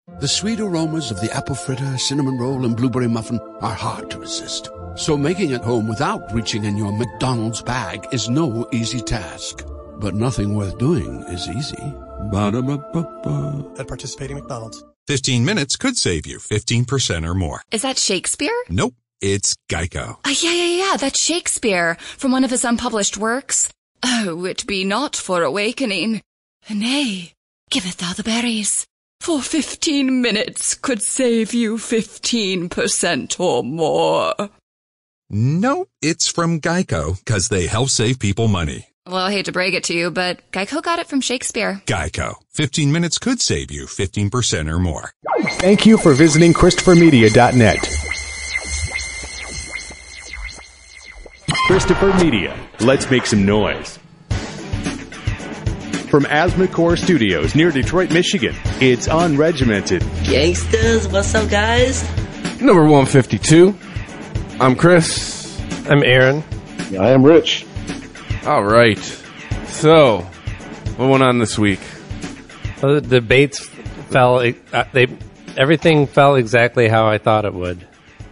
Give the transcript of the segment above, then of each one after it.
The sweet aromas of the apple fritter, cinnamon roll, and blueberry muffin are hard to resist. So making it home without reaching in your McDonald's bag is no easy task. But nothing worth doing is easy. Ba-da-ba-ba-ba. At participating McDonald's. 15 minutes could save you 15% or more. Is that Shakespeare? Nope, it's Geico. Yeah, that's Shakespeare from one of his unpublished works. Oh, it be not for awakening. Nay, giveth thou the berries. For 15 minutes could save you 15% or more. Nope, it's from Geico, because they help save people money. Well, I hate to break it to you, but Geico got it from Shakespeare. Geico. 15 minutes could save you 15% or more. Thank you for visiting ChristopherMedia.net. Christopher Media. Let's make some noise. From Asthmacore Studios near Detroit, Michigan, it's Unregimented. Gangsters, what's up, guys? Number 152. I'm Chris. I'm Aaron. I am Rich. All right. So, what went on this week? Well, the debates fell. Everything fell exactly how I thought it would.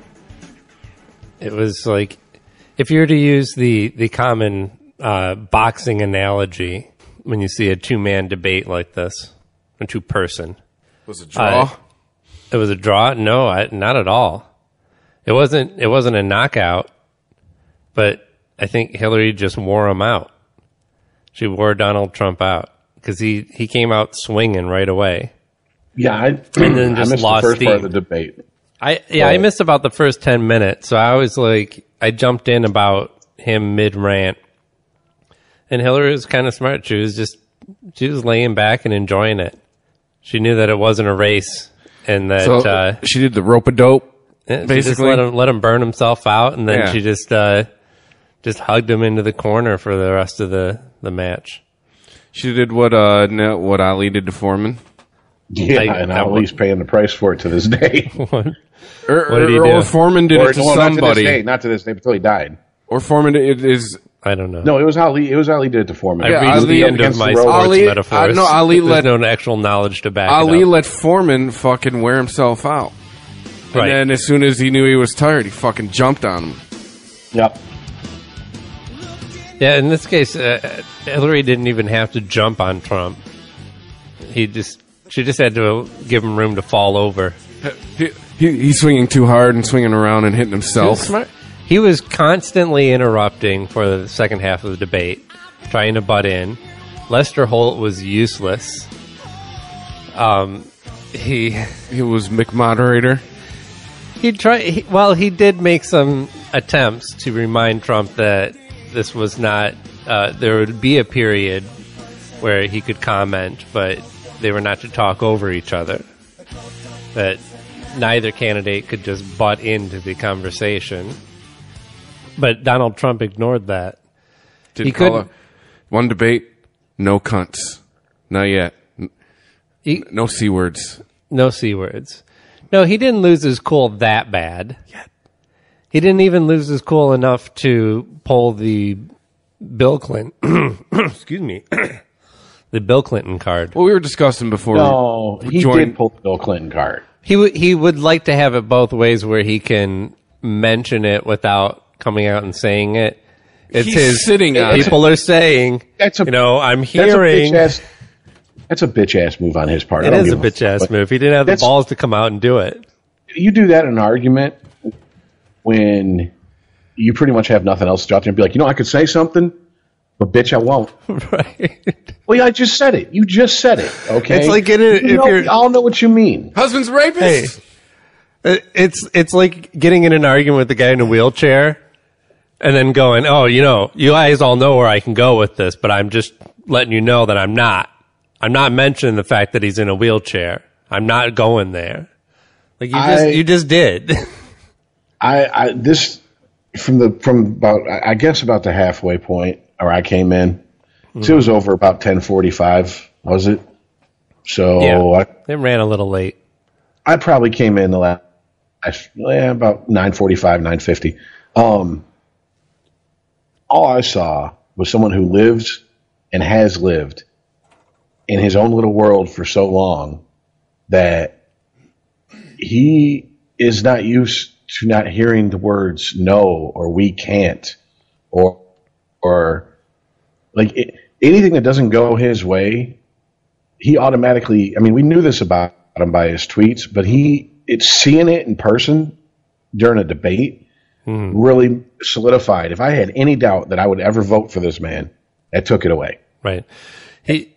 It was like, if you were to use the common boxing analogy, when you see a two-man debate like this, a two-person. Was it a draw? It was a draw? No, not at all. It wasn't a knockout, but I think Hillary just wore him out. She wore Donald Trump out because he came out swinging right away. Yeah, and then just missed lost the first steam. part of the debate. I missed about the first 10 minutes, so I was like, I jumped in about him mid-rant. And Hillary was kind of smart. She was laying back and enjoying it. She knew that it wasn't a race, and that she did the rope-a-dope. Yeah, basically, she just let him burn himself out, and then she just hugged him into the corner for the rest of the match. She did what Ali did to Foreman. Yeah, and Ali's paying the price for it to this day. What did he do? Or Foreman did it to somebody. Not to this day, until he died. Or Foreman is. I don't know. No, it was Ali. It was Ali did it to Foreman. I reached the end of my sports metaphors. There's no actual knowledge to back Ali it up. let Foreman fucking wear himself out. Right. And then as soon as he knew he was tired, he fucking jumped on him. Yep. Yeah, in this case, Hillary didn't even have to jump on Trump. She just had to give him room to fall over. He's swinging too hard and swinging around and hitting himself. Smart. He was constantly interrupting for the second half of the debate, trying to butt in. Lester Holt was useless. He was McModerator. He did make some attempts to remind Trump that this was not, there would be a period where he could comment, but they were not to talk over each other. That neither candidate could just butt into the conversation. But Donald Trump ignored that. Didn't call it one debate, no cunts. Not yet. No C words. No C words. No, he didn't lose his cool that bad. Yet. He didn't even lose his cool enough to pull the Bill Clinton, excuse me, the Bill Clinton card. Well, we were discussing before. No, he did pull the Bill Clinton card. He would like to have it both ways, where he can mention it without coming out and saying it. He's sitting on it. People are saying, I'm hearing. That's a bitch-ass move on his part. It is a bitch-ass move. He didn't have the balls to come out and do it. You do that in an argument when you pretty much have nothing else to drop there and be like, I could say something, but bitch, I won't. Right. Well, yeah, I just said it. You just said it, okay? It's like we all know what you mean. Husband's rapist. Hey, it's like getting in an argument with the guy in a wheelchair and then going, you guys all know where I can go with this, but I'm just letting you know that I'm not. I'm not mentioning the fact that he's in a wheelchair. I'm not going there. Like you just did. From about the halfway point, or I came in. So it was over about 10:45, was it? So yeah, it ran a little late. I probably came in the last about 9:45, 9:50. All I saw was someone who lives and has lived in his own little world for so long that he is not used to not hearing the words no or we can't or like anything that doesn't go his way, he automatically, I mean, we knew this about him by his tweets, but it's seeing it in person during a debate really solidified. If I had any doubt that I would ever vote for this man, that took it away. Right. He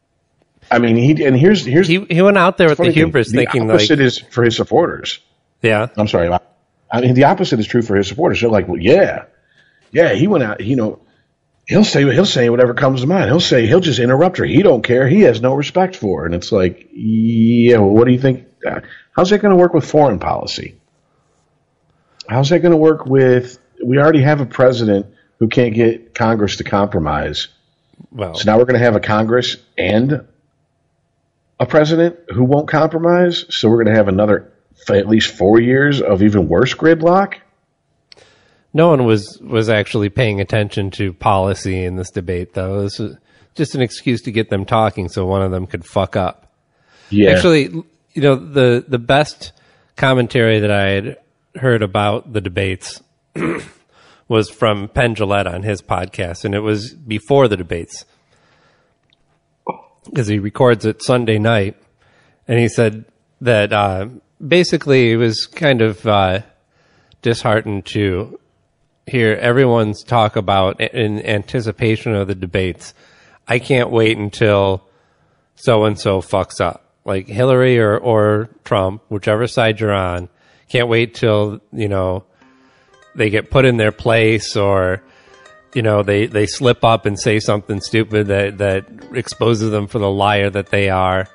went out there with the hubris thinking the opposite is for his supporters. Yeah. I'm sorry. I mean, the opposite is true for his supporters. They're like, well, yeah, he went out, he'll say whatever comes to mind. He'll just interrupt her. He don't care. He has no respect for her. And it's like, yeah, well, what do you think? How's that going to work with foreign policy? How's that going to work with, we already have a president who can't get Congress to compromise. Well, so now we're going to have a Congress and a president who won't compromise. So we're going to have another at least 4 years of even worse gridlock. No one was actually paying attention to policy in this debate, though. This was just an excuse to get them talking so one of them could fuck up. Yeah. Actually, the best commentary that I had heard about the debates was from Penn Jillette on his podcast, and it was before the debates because he records it Sunday night, and he said that basically he was kind of disheartened to hear everyone's talk about in anticipation of the debates. I can't wait until so-and-so fucks up. Like Hillary or Trump, whichever side you're on, can't wait till, they get put in their place or, they slip up and say something stupid that exposes them for the liar that they are.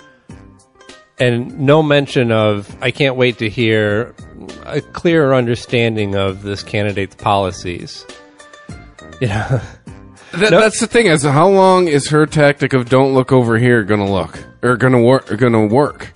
And no mention of, I can't wait to hear a clearer understanding of this candidate's policies. That's the thing. Is how long is her tactic of "don't look over here" going to work?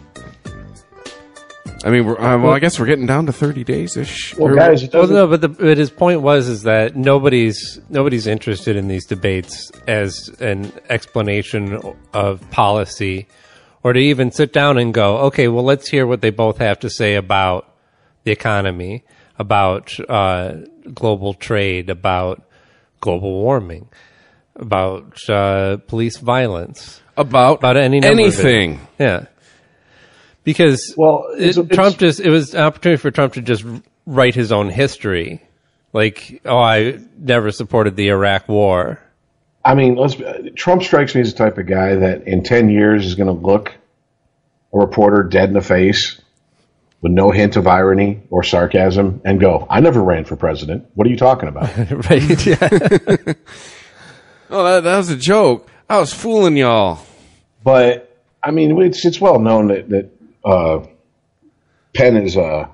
I mean, I guess we're getting down to 30 days ish. Well, guys, but his point is that nobody's interested in these debates as an explanation of policy, or to even sit down and go, okay, well, let's hear what they both have to say about the economy, about global trade, about global warming, about police violence, about anything. Yeah. Because it was an opportunity for Trump to just write his own history. Like, I never supported the Iraq War. I mean, Trump strikes me as the type of guy that in 10 years is going to look a reporter dead in the face with no hint of irony or sarcasm and go, I never ran for president. What are you talking about? Right, yeah. Oh, that was a joke. I was fooling y'all. But, I mean, it's well known that Penn is a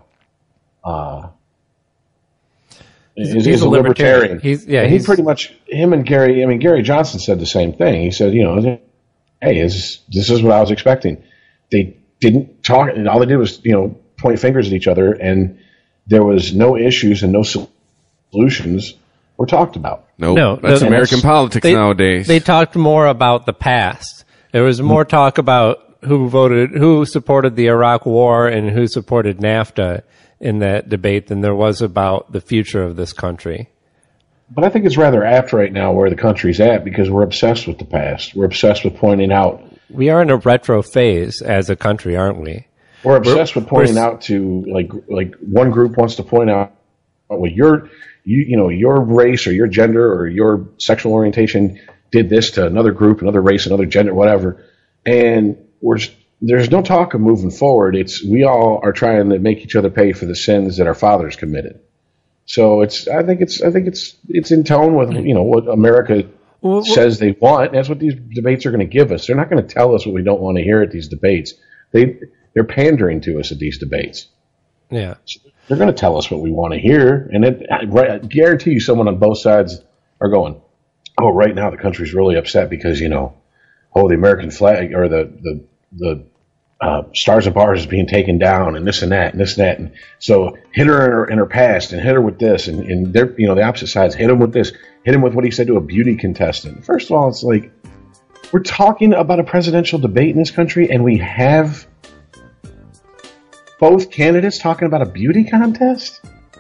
libertarian. He pretty much, him and Gary Johnson said the same thing. He said, hey, this is what I was expecting. They didn't talk, and all they did was, point fingers at each other, and there was no issues and no solutions were talked about. No, that's American politics nowadays. They talked more about the past. There was more talk about who supported the Iraq War and who supported NAFTA in that debate than there was about the future of this country. But I think it's rather apt right now where the country's at because we're obsessed with the past. We're obsessed with pointing out. We are in a retro phase as a country, aren't we? We're obsessed with pointing out to like one group wants to point out well your race or your gender or your sexual orientation did this to another group, another race, another gender, whatever, and there's no talk of moving forward. We all are trying to make each other pay for the sins that our fathers committed. So I think it's in tone with what America says they want. That's what these debates are going to give us. They're not going to tell us what we don't want to hear at these debates. They're pandering to us at these debates. Yeah, so they're going to tell us what we want to hear, and I guarantee you, someone on both sides are going, "Oh, right now the country's really upset because the American flag or the Stars and Bars is being taken down, and this and that, and this and that, and so hit her in her past, and hit her with this, and they're the opposite sides hit him with this, hit him with what he said to a beauty contestant. First of all, it's like we're talking about a presidential debate in this country, and we have both candidates talking about a beauty contest?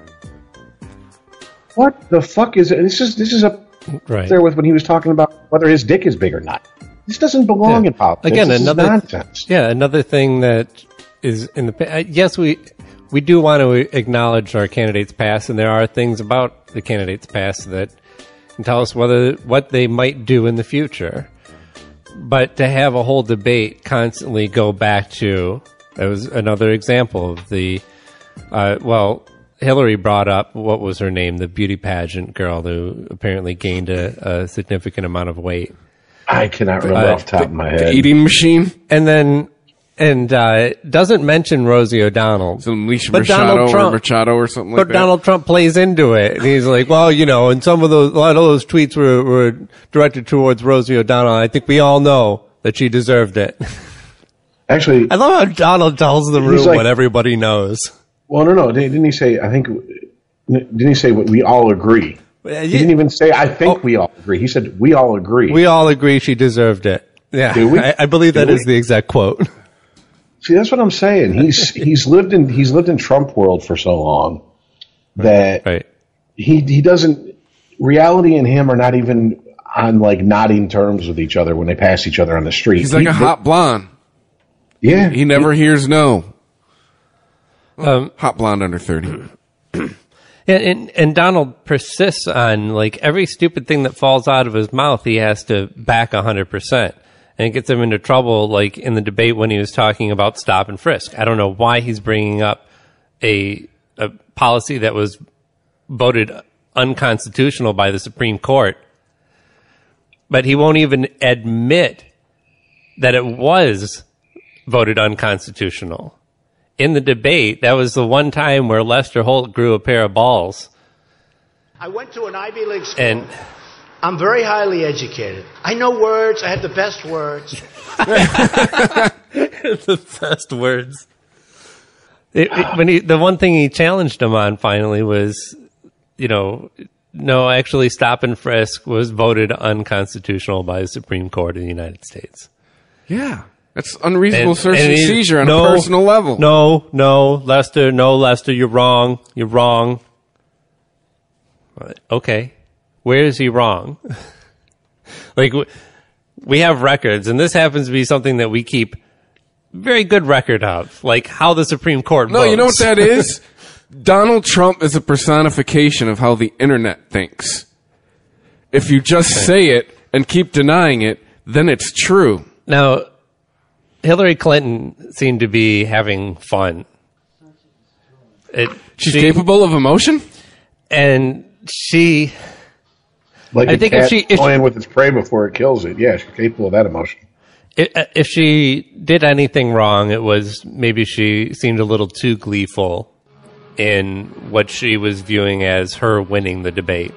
What the fuck is it? This is up there with when he was talking about whether his dick is big or not. This doesn't belong in politics. Again, this another is nonsense. Yeah, another thing that is in the yes, we do want to acknowledge our candidates' past, and there are things about the candidates' past that can tell us what they might do in the future. But to have a whole debate constantly go back to, that was another example of the, Hillary brought up, what was her name, the beauty pageant girl who apparently gained a significant amount of weight. I cannot remember off the top of my head. The eating machine? And doesn't mention Rosie O'Donnell. Some Alicia Machado or something like that. But Donald Trump plays into it. And he's like, well, and a lot of those tweets were directed towards Rosie O'Donnell. I think we all know that she deserved it. Actually, I love how Donald tells the room what everybody knows. Well, no. Didn't he say, didn't he say we all agree? He didn't even say, I think we all agree. He said, we all agree. We all agree she deserved it. Yeah. Do we? I believe that is the exact quote. See, that's what I'm saying. He's lived in Trump world for so long that he doesn't. Reality and him are not even on like nodding terms with each other when they pass each other on the street. He's like a hot blonde. Yeah, he never hears no. Hot blonde under 30. And Donald persists on like every stupid thing that falls out of his mouth. He has to back 100%. And it gets him into trouble, like in the debate when he was talking about stop and frisk. I don't know why he's bringing up a policy that was voted unconstitutional by the Supreme Court, but he won't even admit that it was voted unconstitutional. In the debate, that was the one time where Lester Holt grew a pair of balls. I went to an Ivy League school. And I'm very highly educated. I know words. I have the best words. The best words. The one thing he challenged him on finally was, no, actually stop and frisk was voted unconstitutional by the Supreme Court of the United States. Yeah. That's unreasonable search and seizure on a personal level. No, Lester, you're wrong. You're wrong. Okay. Where is he wrong? Like, we have records, and this happens to be something that we keep very good record of, like how the Supreme Court votes. No, you know what that is? Donald Trump is a personification of how the internet thinks. If you just say it and keep denying it, then it's true. Now, Hillary Clinton seemed to be having fun. She's capable of emotion? And she... Like I think if she playing with its prey before it kills it. Yeah, she's capable of that emotion. If she did anything wrong, it was maybe she seemed a little too gleeful in what she was viewing as her winning the debate.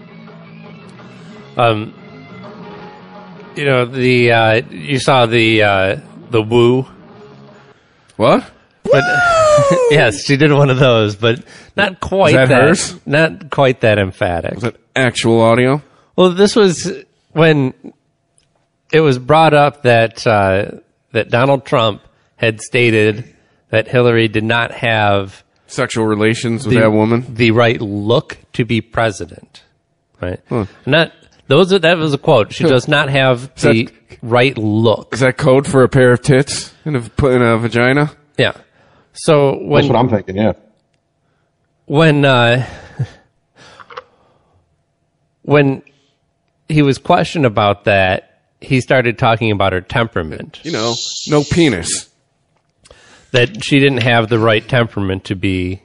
You saw the woo. What? But yes, she did one of those, but not quite that hers? Not quite that emphatic. Was it actual audio? Well, this was when it was brought up that that Donald Trump had stated that Hillary did not have sexual relations with that woman, the right look to be president. Right? Huh. That was a quote. She does not have the right look. Is that code for a pair of tits in a vagina? Yeah. So that's what I'm thinking. Yeah. When he was questioned about that, he started talking about her temperament. No penis. That she didn't have the right temperament to be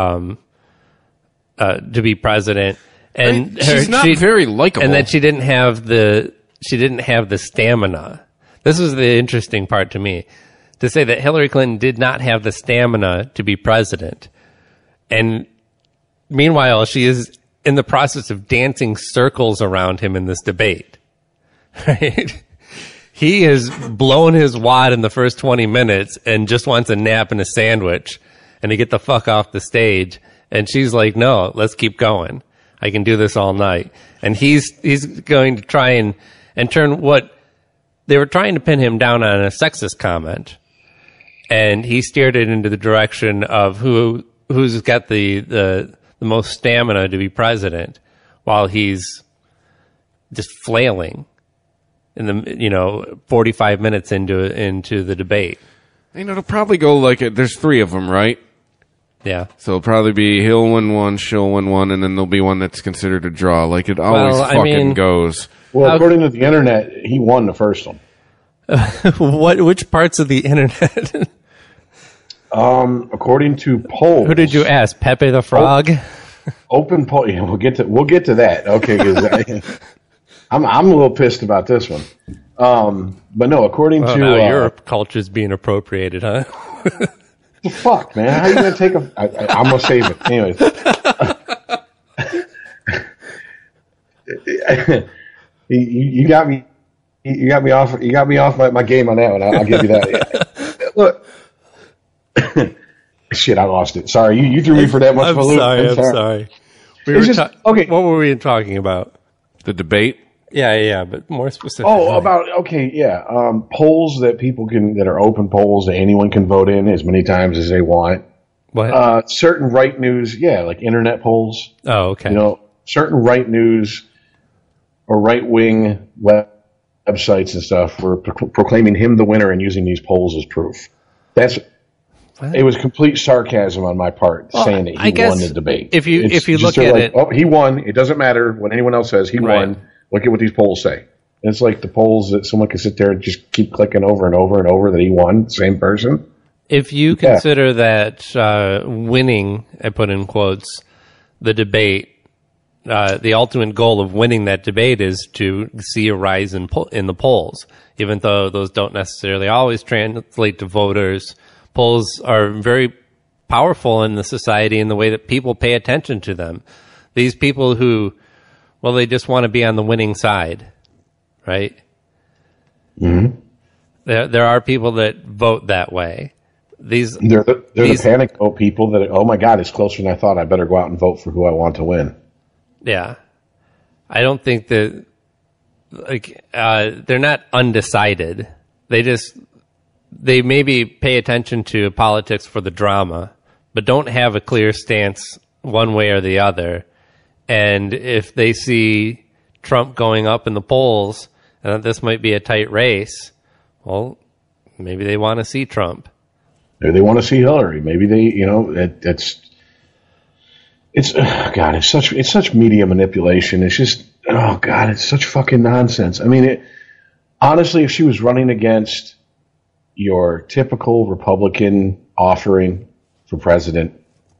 president, and she's not very likable, and that she didn't have the stamina. This was the interesting part to me, to say that Hillary Clinton did not have the stamina to be president, and meanwhile she is in the process of dancing circles around him in this debate. Right? He has blown his wad in the first 20 minutes and just wants a nap and a sandwich and to get the fuck off the stage. And she's like, no, let's keep going. I can do this all night. And he's going to try and turn what they were trying to pin him down on a sexist comment. and he steered it into the direction of who's got the most stamina to be president, while he's just flailing in the 45 minutes into the debate. It'll probably go like it. There's 3 of them, right? Yeah. So it'll probably be he'll win one, she'll win one, and then there'll be one that's considered a draw. Like it always goes. Well, according to the internet, he won the first one. Which parts of the internet? According to polls. Who did you ask? Pepe the Frog? Open poll. Yeah, we'll get to that. Okay, because I'm a little pissed about this one. But no, according to your culture's being appropriated, huh? The fuck, man? How are you gonna take a? I'm gonna save it anyways. You got me. You got me off. You got me off my game on that one. I'll give you that. Look, shit, I lost it. Sorry, you threw me for that much of a loop. I'm sorry. Okay. What were we talking about? The debate. Yeah, but more specific. Polls that that are open polls that anyone can vote in as many times as they want. What? Certain right news, like internet polls. Oh, okay. Certain right news or right wing websites and stuff were proclaiming him the winner and using these polls as proof. It was complete sarcasm on my part saying that he won the debate. If you look at it, he won. It doesn't matter what anyone else says. He won. Look at what these polls say. And it's like the polls that someone can sit there and just keep clicking over and over and over that he won, same person. If you consider that winning, I put in quotes, the debate, the ultimate goal of winning that debate is to see a rise in the polls, even though those don't necessarily always translate to voters. Polls are very powerful in the society in the way that people pay attention to them. These people who, they just want to be on the winning side, right? Mm-hmm. There are people that vote that way. They're the panic vote people that, oh my God, it's closer than I thought. I better go out and vote for who I want to win. Yeah. I don't think that, they're not undecided. They maybe pay attention to politics for the drama, but don't have a clear stance one way or the other. And if they see Trump going up in the polls and that this might be a tight race, maybe they want to see Trump. Maybe they want to see Hillary. Maybe they, it's such media manipulation. It's just, it's such fucking nonsense. I mean, honestly, if she was running against your typical Republican offering for president,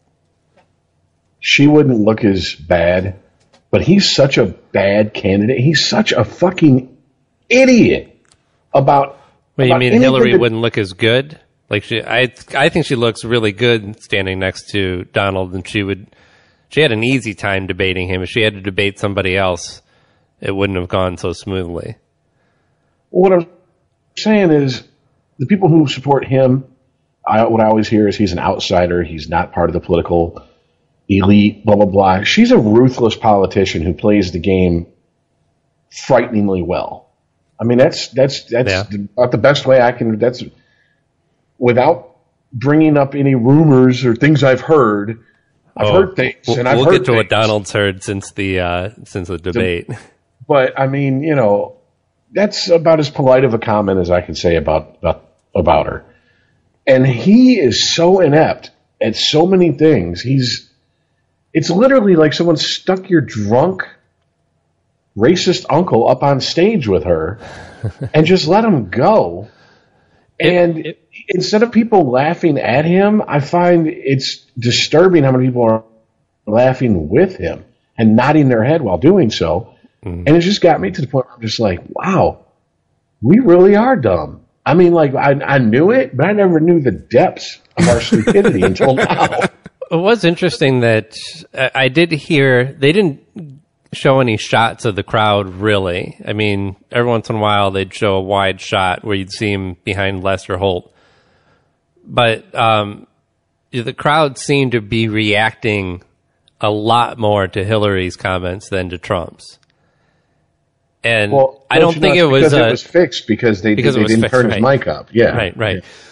she wouldn't look as bad. But he's such a bad candidate. He's such a fucking idiot about. Well, you mean Hillary wouldn't look as good? I think she looks really good standing next to Donald, and she had an easy time debating him. If she had to debate somebody else, it wouldn't have gone so smoothly. What I'm saying is, the people who support him, what I always hear is he's an outsider. He's not part of the political elite, blah, blah, blah. She's a ruthless politician who plays the game frighteningly well. I mean, that's about the best way I can, without bringing up any rumors or things I've heard. I've heard things, and I've heard get to what Donald's heard since the debate. But I mean, that's about as polite of a comment as I can say about her. And he is so inept at so many things. It's literally like someone stuck your drunk, racist uncle up on stage with her and just let him go. And instead of people laughing at him, I find it's disturbing how many people are laughing with him and nodding their head while doing so. And it just got me to the point where I'm just like, wow, we really are dumb. I mean, I knew it, but I never knew the depths of our stupidity until now. It was interesting that I did hear they didn't show any shots of the crowd, really. I mean, every once in a while they'd show a wide shot where you'd see him behind Lester Holt. But the crowd seemed to be reacting a lot more to Hillary's comments than to Trump's. And I don't think it was... Because it was fixed, because they didn't turn his mic up. Yeah. Right. Yeah.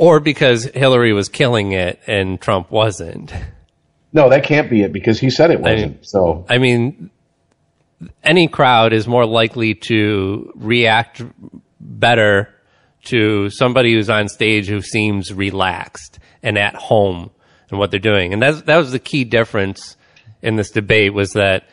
Or because Hillary was killing it and Trump wasn't. No, that can't be it because he said it wasn't. I mean, any crowd is more likely to react better to somebody who's on stage who seems relaxed and at home in what they're doing. And that was the key difference in this debate, was that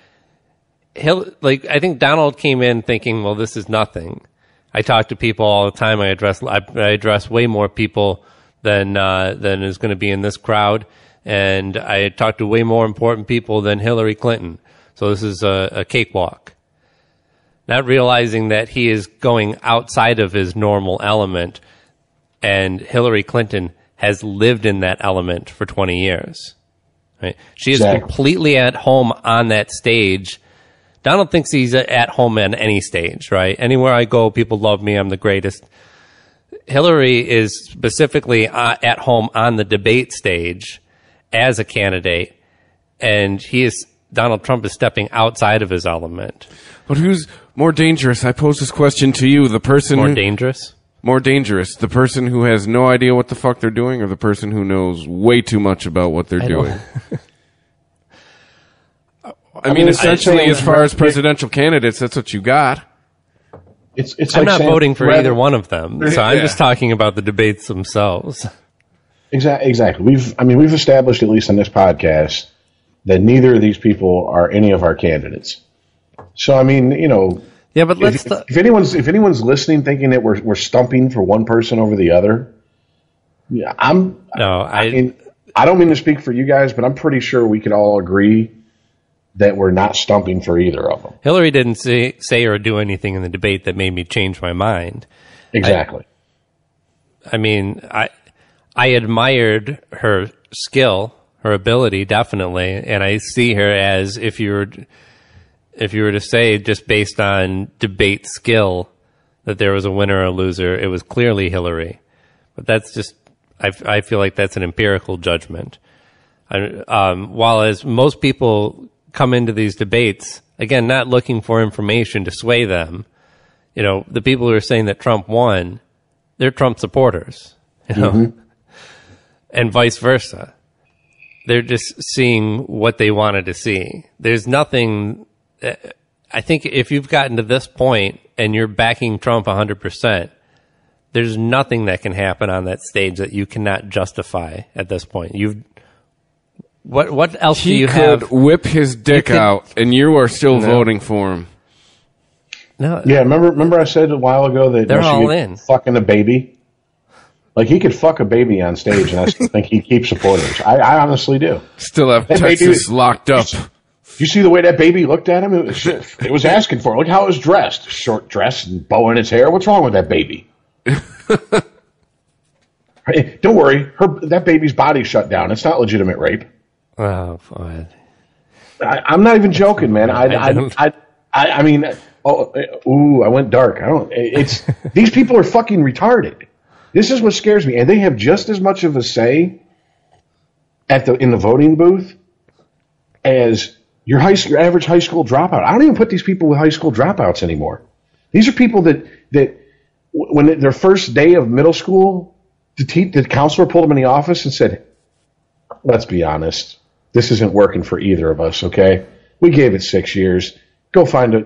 I think Donald came in thinking, well, this is nothing. I talk to people all the time. I address way more people than is going to be in this crowd. And I talk to way more important people than Hillary Clinton. So this is a cakewalk. Not realizing that he is going outside of his normal element, and Hillary Clinton has lived in that element for 20 years. Right? She is completely at home on that stage. Donald thinks he's at home on any stage, right? Anywhere I go, people love me. I'm the greatest. Hillary is specifically at home on the debate stage as a candidate, and Donald Trump is stepping outside of his element. But who's more dangerous? I pose this question to you. The person more dangerous? More dangerous. The person who has no idea what the fuck they're doing, or the person who knows way too much about what they're doing? I mean, essentially, as far as presidential candidates, that's what you got. I'm not voting for either one of them, so I'm just talking about the debates themselves. Exactly. We've established, at least on this podcast, that neither of these people are any of our candidates. So, I mean, yeah, but if anyone's listening, thinking that we're stumping for one person over the other, yeah, I don't mean to speak for you guys, but I'm pretty sure we could all agree that we're not stumping for either of them. Hillary didn't say or do anything in the debate that made me change my mind. Exactly. I admired her skill, her ability, definitely, and I see her as, if you were to say, just based on debate skill, that there was a winner or a loser, it was clearly Hillary. But that's just, I feel like that's an empirical judgment. While as most people come into these debates, again, not looking for information to sway them, the people who are saying that Trump won, they're Trump supporters, and vice versa. They're just seeing what they wanted to see. There's nothing. I think if you've gotten to this point and you're backing Trump 100%, there's nothing that can happen on that stage that you cannot justify at this point. What else do you have? He could whip his dick out, and you are still voting for him. No. Yeah, remember I said a while ago that they're all in. Fucking a baby? Like, he could fuck a baby on stage, and I still think he'd keep supporting us. I honestly do. Still have Texas locked up. You see the way that baby looked at him? It was asking for it. Look how it was dressed. Short dress and bow in its hair. What's wrong with that baby? Hey, don't worry. That baby's body shut down. It's not legitimate rape. Oh, boy. I'm not even joking, man. I mean, I went dark. These people are fucking retarded. This is what scares me, and they have just as much of a say in the voting booth as your average high school dropout. I don't even put these people with high school dropouts anymore. These are people that when their first day of middle school, the counselor pulled them in the office and said, "Let's be honest, this isn't working for either of us. Okay, we gave it 6 years. Go find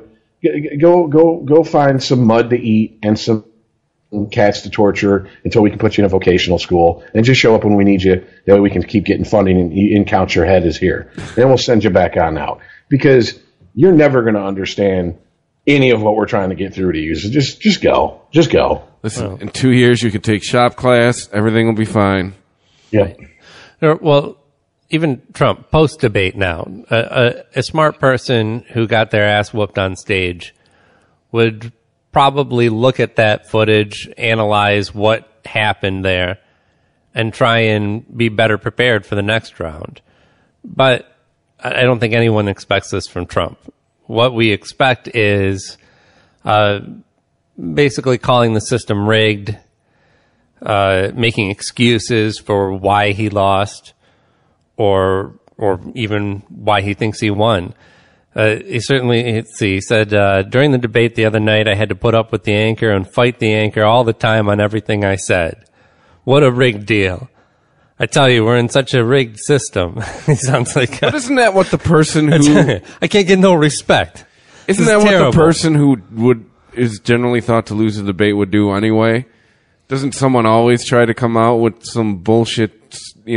some mud to eat and some cats to torture until we can put you in a vocational school, and just show up when we need you. That way we can keep getting funding and count your head is here. Then we'll send you back on out, because you're never going to understand any of what we're trying to get through to you. So just go. Listen, in 2 years you can take shop class. Everything will be fine. Yeah. Well, even Trump, post-debate now, a smart person who got their ass whooped on stage would probably look at that footage, analyze what happened there, and try and be better prepared for the next round. But I don't think anyone expects this from Trump. What we expect is basically calling the system rigged, making excuses for why he lost, or even why he thinks he won. He said, during the debate the other night, I had to put up with the anchor and fight the anchor all the time on everything I said. What a rigged deal. I tell you, we're in such a rigged system. He sounds like But isn't that what the person who... I can't get no respect. Isn't that what the person who is generally thought to lose a debate would do anyway? Doesn't someone always try to come out with some bullshit,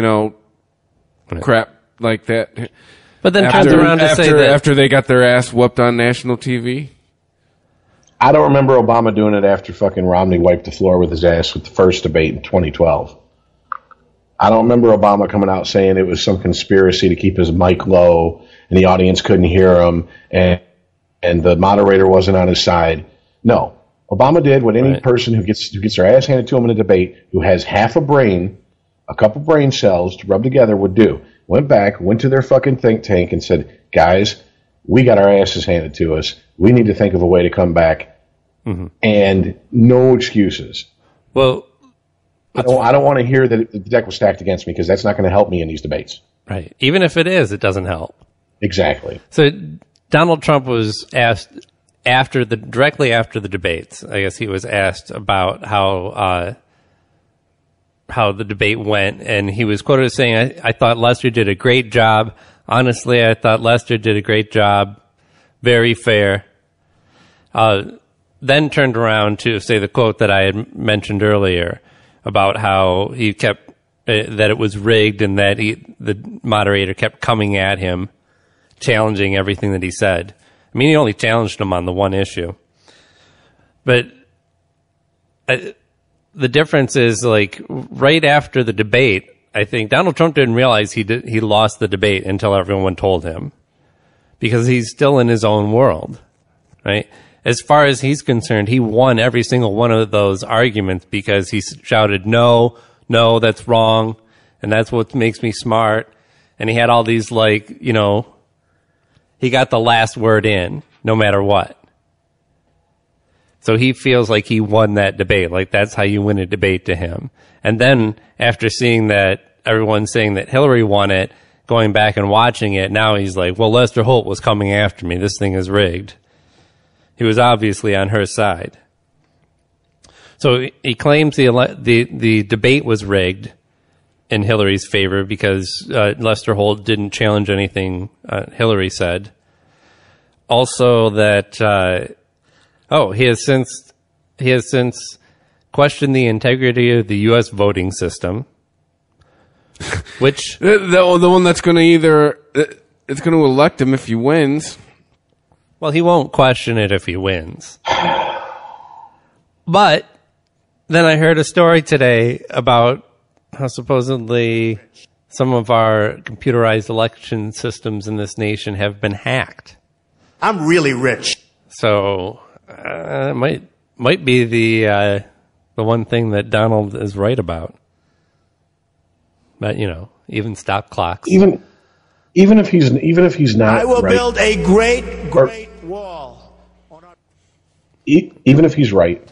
crap like that? But then turns around to say that... After they got their ass whooped on national TV? I don't remember Obama doing it after fucking Romney wiped the floor with his ass with the first debate in 2012. I don't remember Obama coming out saying it was some conspiracy to keep his mic low and the audience couldn't hear him and the moderator wasn't on his side. No. Obama did what any person who gets their ass handed to him in a debate, who has half a brain, a couple brain cells to rub together, would do. Went back, went to their fucking think tank and said, guys, we got our asses handed to us. We need to think of a way to come back. Mm-hmm. And no excuses. Well, I don't want to hear that the deck was stacked against me, because that's not going to help me in these debates. Right. Even if it is, it doesn't help. Exactly. So Donald Trump was asked directly after the debates. I guess he was asked about how the debate went, and he was quoted as saying, I thought Lester did a great job. Honestly, I thought Lester did a great job. Very fair. Then turned around to say the quote that I had mentioned earlier about how he kept that it was rigged, and that the moderator kept coming at him, challenging everything that he said. I mean, he only challenged him on the one issue. But the difference is, like, right after the debate, I think Donald Trump didn't realize he lost the debate until everyone told him, because he's still in his own world, right? As far as he's concerned, he won every single one of those arguments because he shouted, no, that's wrong, and that's what makes me smart. And he had all these, he got the last word in, no matter what. So he feels like he won that debate. Like, that's how you win a debate to him. And then, after seeing that everyone's saying that Hillary won it, going back and watching it, now he's like, well, Lester Holt was coming after me. This thing is rigged. He was obviously on her side. So he claims the debate was rigged in Hillary's favor because Lester Holt didn't challenge anything Hillary said. Also that he has since questioned the integrity of the U.S. voting system, which the one that's going to it's going to elect him if he wins. Well, he won't question it if he wins. But then I heard a story today about how supposedly some of our computerized election systems in this nation have been hacked. I'm really rich. So it might be the one thing that Donald is right about. But even stop clocks. Even if he's not, I will right, build a great wall. Even if he's right,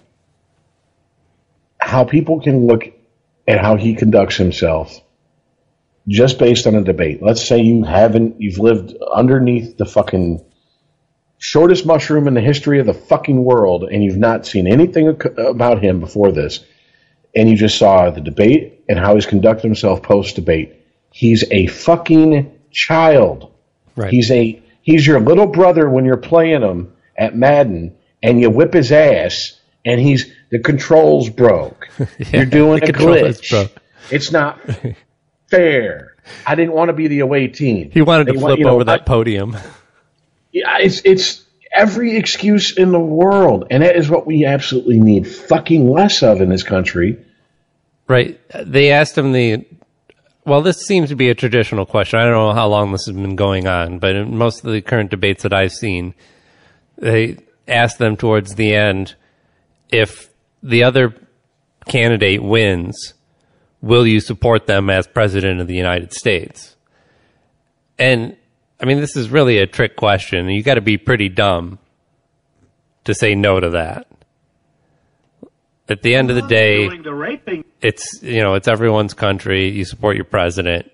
how people can look at how he conducts himself just based on a debate. Let's say you've lived underneath the fucking shortest mushroom in the history of the fucking world, and you've not seen anything about him before this, and you just saw the debate and how he's conducted himself post-debate. He's a fucking child. Right. He's your little brother when you're playing him at Madden, and you whip his ass, and the controls broke. You're doing a glitch. It's not fair. I didn't want to be the away team. He wanted to flip over that podium. Yeah, it's every excuse in the world, and that is what we absolutely need fucking less of in this country. Right. They asked him this seems to be a traditional question. I don't know how long this has been going on, but in most of the current debates that I've seen, they asked them towards the end, if the other candidate wins, will you support them as president of the United States? And, I mean, this is really a trick question. You got to be pretty dumb to say no to that. At the end of the day, it's everyone's country. You support your president.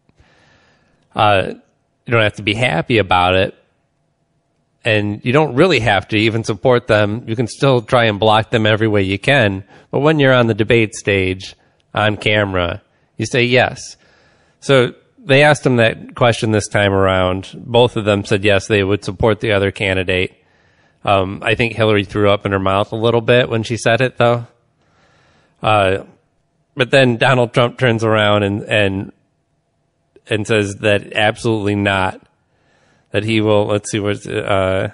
You don't have to be happy about it. And you don't really have to even support them. You can still try and block them every way you can. But when you're on the debate stage, on camera, you say yes. So they asked him that question this time around. Both of them said yes, they would support the other candidate. I think Hillary threw up in her mouth a little bit when she said it, though. But then Donald Trump turns around and says that absolutely not. That he will, let's see, what's I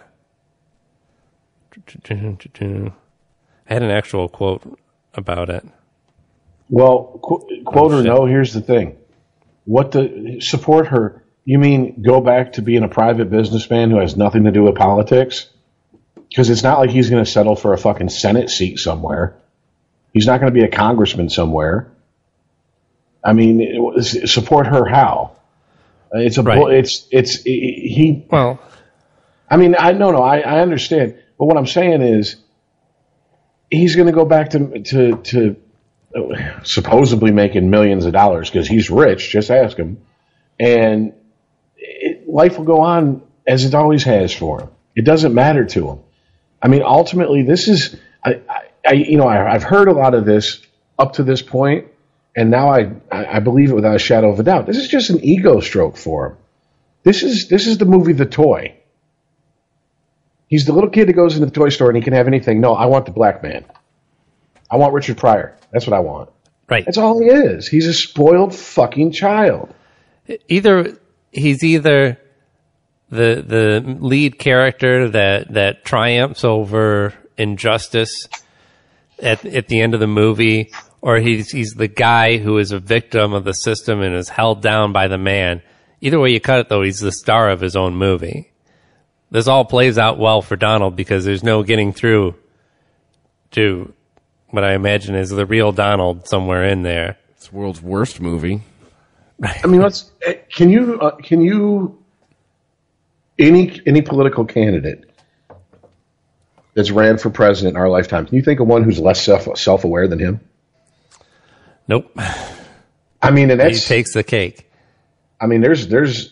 had an actual quote about it. Well, quote or no, here's the thing. Support her, you mean go back to being a private businessman who has nothing to do with politics? Because it's not like he's going to settle for a fucking Senate seat somewhere. He's not going to be a congressman somewhere. I mean, support her how? It's a right. He. Well, I mean, I understand, but what I'm saying is, he's going to go back to supposedly making millions of dollars because he's rich. Just ask him, and life will go on as it always has for him. It doesn't matter to him. I mean, ultimately, this is I've heard a lot of this up to this point. And now I believe it without a shadow of a doubt. This is just an ego stroke for him. This is the movie The Toy. He's the little kid that goes into the toy store and he can have anything. No, I want the black man. I want Richard Pryor. That's what I want. Right. That's all he is. He's a spoiled fucking child. He's either the lead character that triumphs over injustice at the end of the movie, or he's the guy who is a victim of the system and is held down by the man. Either way you cut it, though, he's the star of his own movie. This all plays out well for Donald because there's no getting through to what I imagine is the real Donald somewhere in there. It's the world's worst movie. I mean, can you any political candidate that's ran for president in our lifetime, can you think of one who's less self-aware than him? Nope. I mean, and he takes the cake. I mean, there's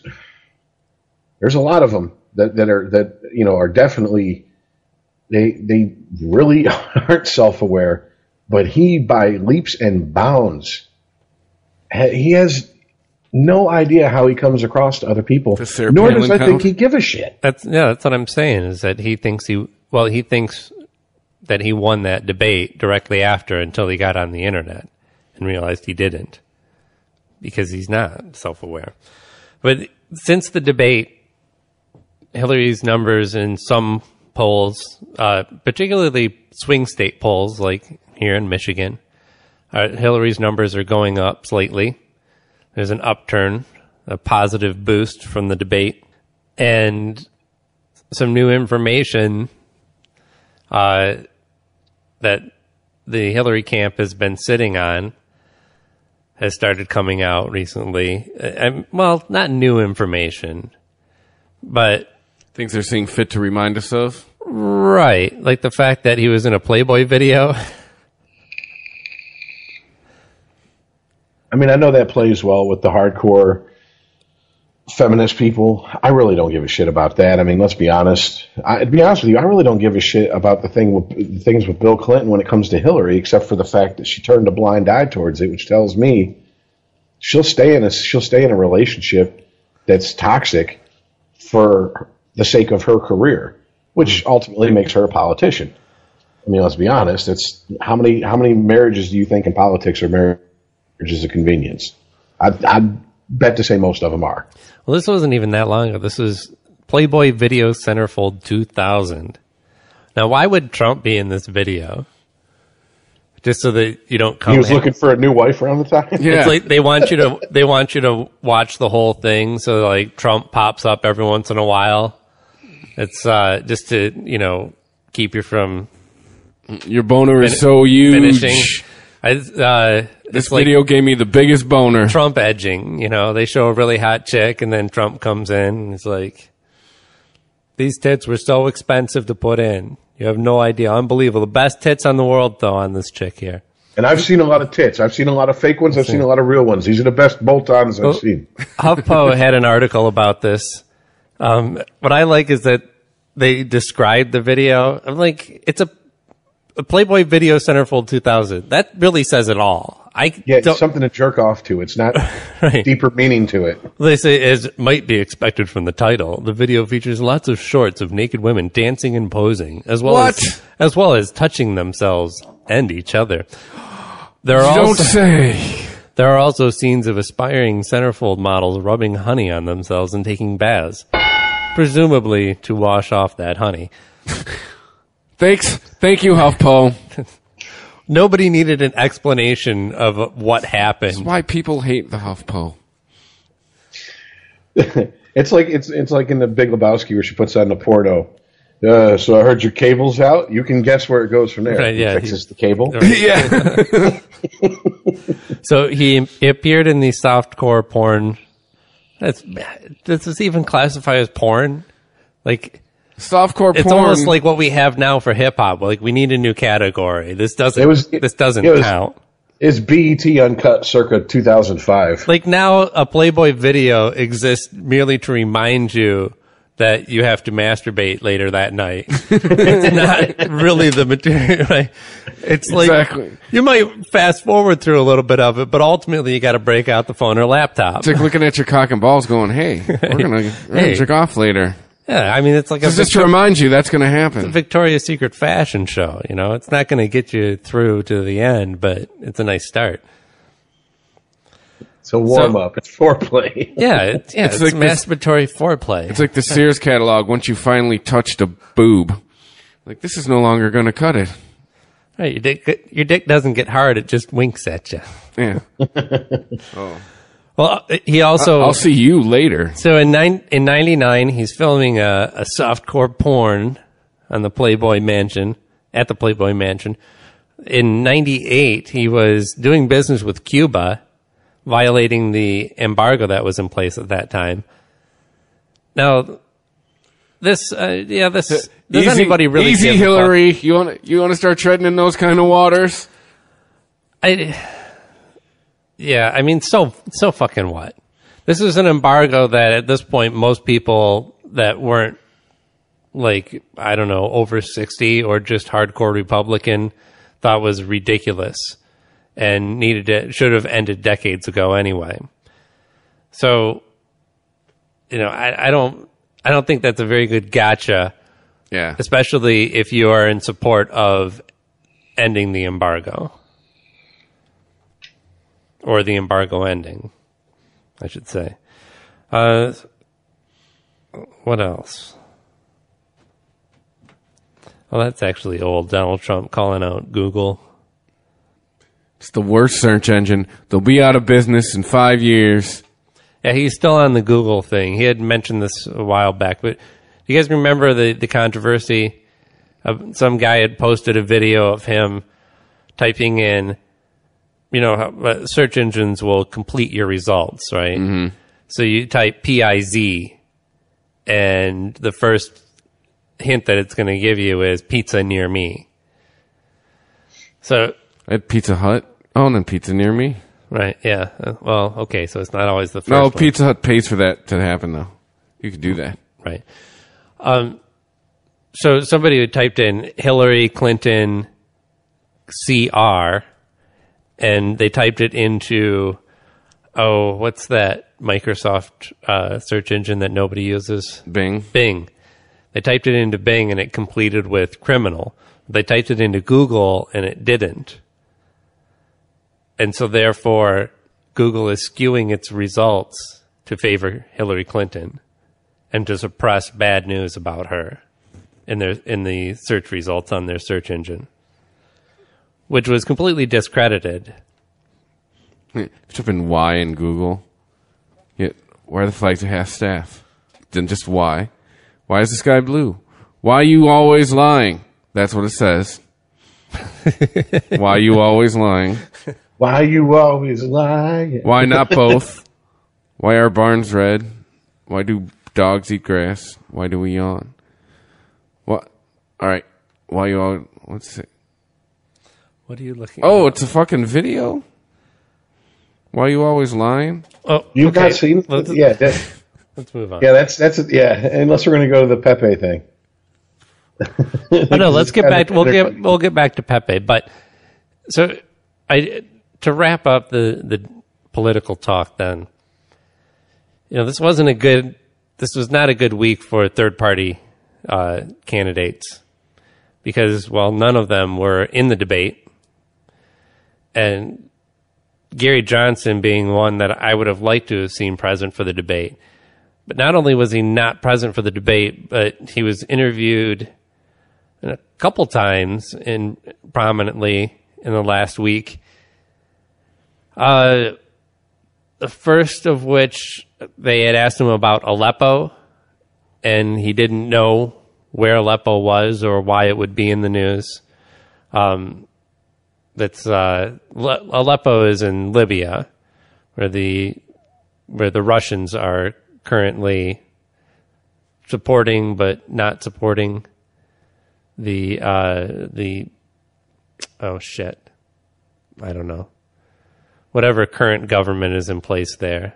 a lot of them that are definitely they really aren't self-aware, but he by leaps and bounds he has no idea how he comes across to other people. Nor does I think he give a shit. That's what I'm saying is that he thinks that he won that debate directly after until he got on the internet and realized he didn't because he's not self-aware. But since the debate, Hillary's numbers in some polls, particularly swing state polls like here in Michigan, Hillary's numbers are going up slightly. There's an upturn, a positive boost from the debate, and some new information that the Hillary camp has been sitting on has started coming out recently. Well, not new information, but things they're seeing fit to remind us of. Right, like the fact that he was in a Playboy video. I mean, I know that plays well with the hardcore feminist people. I really don't give a shit about that. I mean, let's be honest. To be honest with you, I really don't give a shit about the things with Bill Clinton when it comes to Hillary, except for the fact that she turned a blind eye towards it, which tells me she'll stay in a relationship that's toxic for the sake of her career, which ultimately makes her a politician. I mean, let's be honest. It's how many marriages do you think in politics are marriages of convenience? I'd bet to say most of them are. Well, this wasn't even that long ago. This was Playboy Video Centerfold 2000. Now, why would Trump be in this video? Just so that you don't come. He was looking for a new wife around the time. Yeah. It's like they want you to watch the whole thing. So like Trump pops up every once in a while. It's just to keep you from your boner is so huge. Finishing. This video gave me the biggest boner. Trump edging, they show a really hot chick and then Trump comes in and it's like, these tits were so expensive to put in. You have no idea. Unbelievable. The best tits on the world, though, on this chick here. And I've seen a lot of tits. I've seen a lot of fake ones. I've seen a lot of real ones. These are the best bolt-ons I've seen. HuffPo had an article about this. What I like is that they described the video. I'm like, it's Playboy Video Centerfold 2000. That really says it all. It's something to jerk off to. It's not right. Deeper meaning to it. Well, they say, as might be expected from the title, the video features lots of shorts of naked women dancing and posing, as well as touching themselves and each other. There are also scenes of aspiring centerfold models rubbing honey on themselves and taking baths, presumably to wash off that honey. Thank you, HuffPo. Nobody needed an explanation of what happened. That's why people hate the HuffPo. It's like in the Big Lebowski where she puts on the porno. So I heard your cable's out. You can guess where it goes from there. Right, yeah, fixes the cable. Right. Yeah. So he appeared in the softcore porn. Does this even classify as porn? Like softcore porn. It's almost like what we have now for hip hop. Like we need a new category. This doesn't count. It's BET Uncut circa 2005. Like now a Playboy video exists merely to remind you that you have to masturbate later that night. It's not really the material. Right? It's like exactly. You might fast forward through a little bit of it, but ultimately you got to break out the phone or laptop. It's like looking at your cock and balls going, hey, we're gonna jerk off later. Yeah, I mean, it's like just to remind you that's going to happen. It's a Victoria's Secret fashion show, you know? It's not going to get you through to the end, but it's a nice start. It's a warm-up. It's foreplay. Yeah, it's like masturbatory foreplay. It's like the Sears catalog once you finally touched a boob. Like, this is no longer going to cut it. Right, your dick doesn't get hard, it just winks at you. Yeah. Oh. Well, he also... I'll see you later. So in 99, he's filming a softcore porn on the Playboy Mansion, at the Playboy Mansion. In 98, he was doing business with Cuba, violating the embargo that was in place at that time. Now, does anybody really easy, give Hillary? You want to start treading in those kind of waters? Yeah, I mean, so fucking what? This is an embargo that at this point most people that weren't like, I don't know, over 60 or just hardcore Republican thought was ridiculous and should have ended decades ago anyway. So, you know, I don't think that's a very good gotcha. Yeah. Especially if you are in support of ending the embargo. Or the embargo ending, I should say. What else? Well, that's actually old. Donald Trump calling out Google. It's the worst search engine. They'll be out of business in 5 years. Yeah, he's still on the Google thing. He had mentioned this a while back. But do you guys remember the controversy? Some guy had posted a video of him typing in, you know, how search engines will complete your results, right? Mm-hmm. So you type PIZ, and the first hint that it's going to give you is pizza near me. So at Pizza Hut? Oh, and then pizza near me? Right, yeah. Well, okay, so it's not always the first No, one. Pizza Hut pays for that to happen, though. You could do that. Right. So somebody who typed in Hillary Clinton CR, and they typed it into, what's that Microsoft search engine that nobody uses? Bing. They typed it into Bing, and it completed with criminal. They typed it into Google, and it didn't. And so therefore, Google is skewing its results to favor Hillary Clinton and to suppress bad news about her in the search results on their search engine, which was completely discredited. Type in Y in Google. Why the flags are half staff? Then just why? Why is the sky blue? Why are you always lying? That's what it says. Why are you always lying? Why you always lying? Why not both? Why are barns red? Why do dogs eat grass? Why do we yawn? What? All right. Why you all? What's it? What are you looking? Oh, it's a fucking video. Why are you always lying? Oh, you've not seen? Let's move on. Yeah, that's unless we're going to go to the Pepe thing. But no, let's get back. We'll get back to Pepe. But so, to wrap up the political talk, then, this was not a good week for third party candidates because, well, none of them were in the debate, and Gary Johnson being one that I would have liked to have seen present for the debate. But not only was he not present for the debate, but he was interviewed a couple times prominently in the last week. The first of which they had asked him about Aleppo, and he didn't know where Aleppo was or why it would be in the news. Aleppo is in Libya, where the Russians are currently supporting but not supporting the whatever current government is in place there.